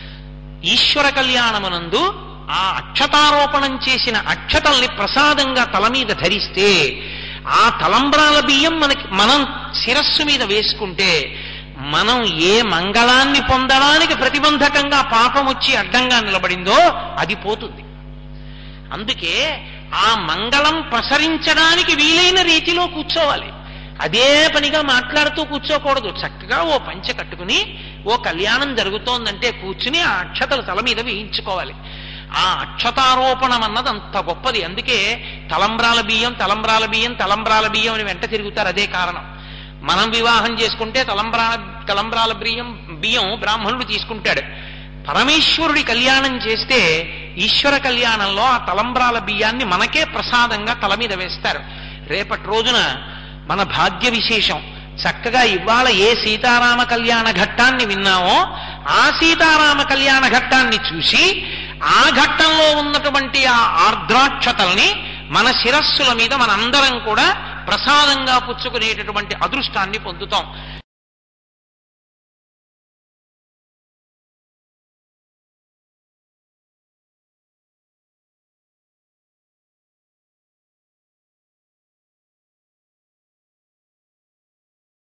ఈశ్వర కళ్యాణమునందు ఆ అక్షతారోపణం చేసిన అక్షతల్ని ప్రసాదంగా తల మీద ధరిస్తే ఆ తలంబ్రాల బియ్యం మనకి మనం శిరస్సు మీద వేసుకుంటే మనం ఏ మంగళాన్ని పొందడానికి ప్రతిబంధకంగా పాపం వచ్చి అడ్డంగా నిలబడిందో అది పోతుంది. అందుకే ఆ మంగళం ప్రసరించడానికి వీలైన రీతిలో కూర్చోవాలి. అదే పనిగా మాట్లాడుతూ కూర్చోకూడదు. చక్కగా ఓ పంచె కట్టుకుని ఓ కళ్యాణం జరుగుతోందంటే కూర్చుని ఆ అక్షతలు తల మీద వేయించుకోవాలి. ఆ అక్షతారోపణం అన్నది అంత గొప్పది. అందుకే తలంబ్రాల బియ్యం తలంబ్రాల బియ్యం తలంబ్రాల బియ్యం అని వెంట తిరుగుతారు. అదే కారణం. మనం వివాహం చేసుకుంటే తలంబ్రాల తలంబ్రాల బియ్యం బియ్యం బ్రాహ్మణుడు తీసుకుంటాడు. పరమేశ్వరుడి కళ్యాణం చేస్తే ఈశ్వర కళ్యాణంలో ఆ తలంబ్రాల బియ్యాన్ని మనకే ప్రసాదంగా తల మీద వేస్తారు. రేపటి రోజున మన భాగ్య విశేషం. చక్కగా ఇవాళ ఏ సీతారామ కళ్యాణ ఘట్టాన్ని విన్నామో ఆ సీతారామ కళ్యాణ ఘట్టాన్ని చూసి ఆ ఘట్టంలో ఉన్నటువంటి ఆ ఆర్ద్రాక్షతల్ని మన శిరస్సుల మీద మనందరం కూడా ప్రసాదంగా పుచ్చుకునేటటువంటి అదృష్టాన్ని పొందుతాం.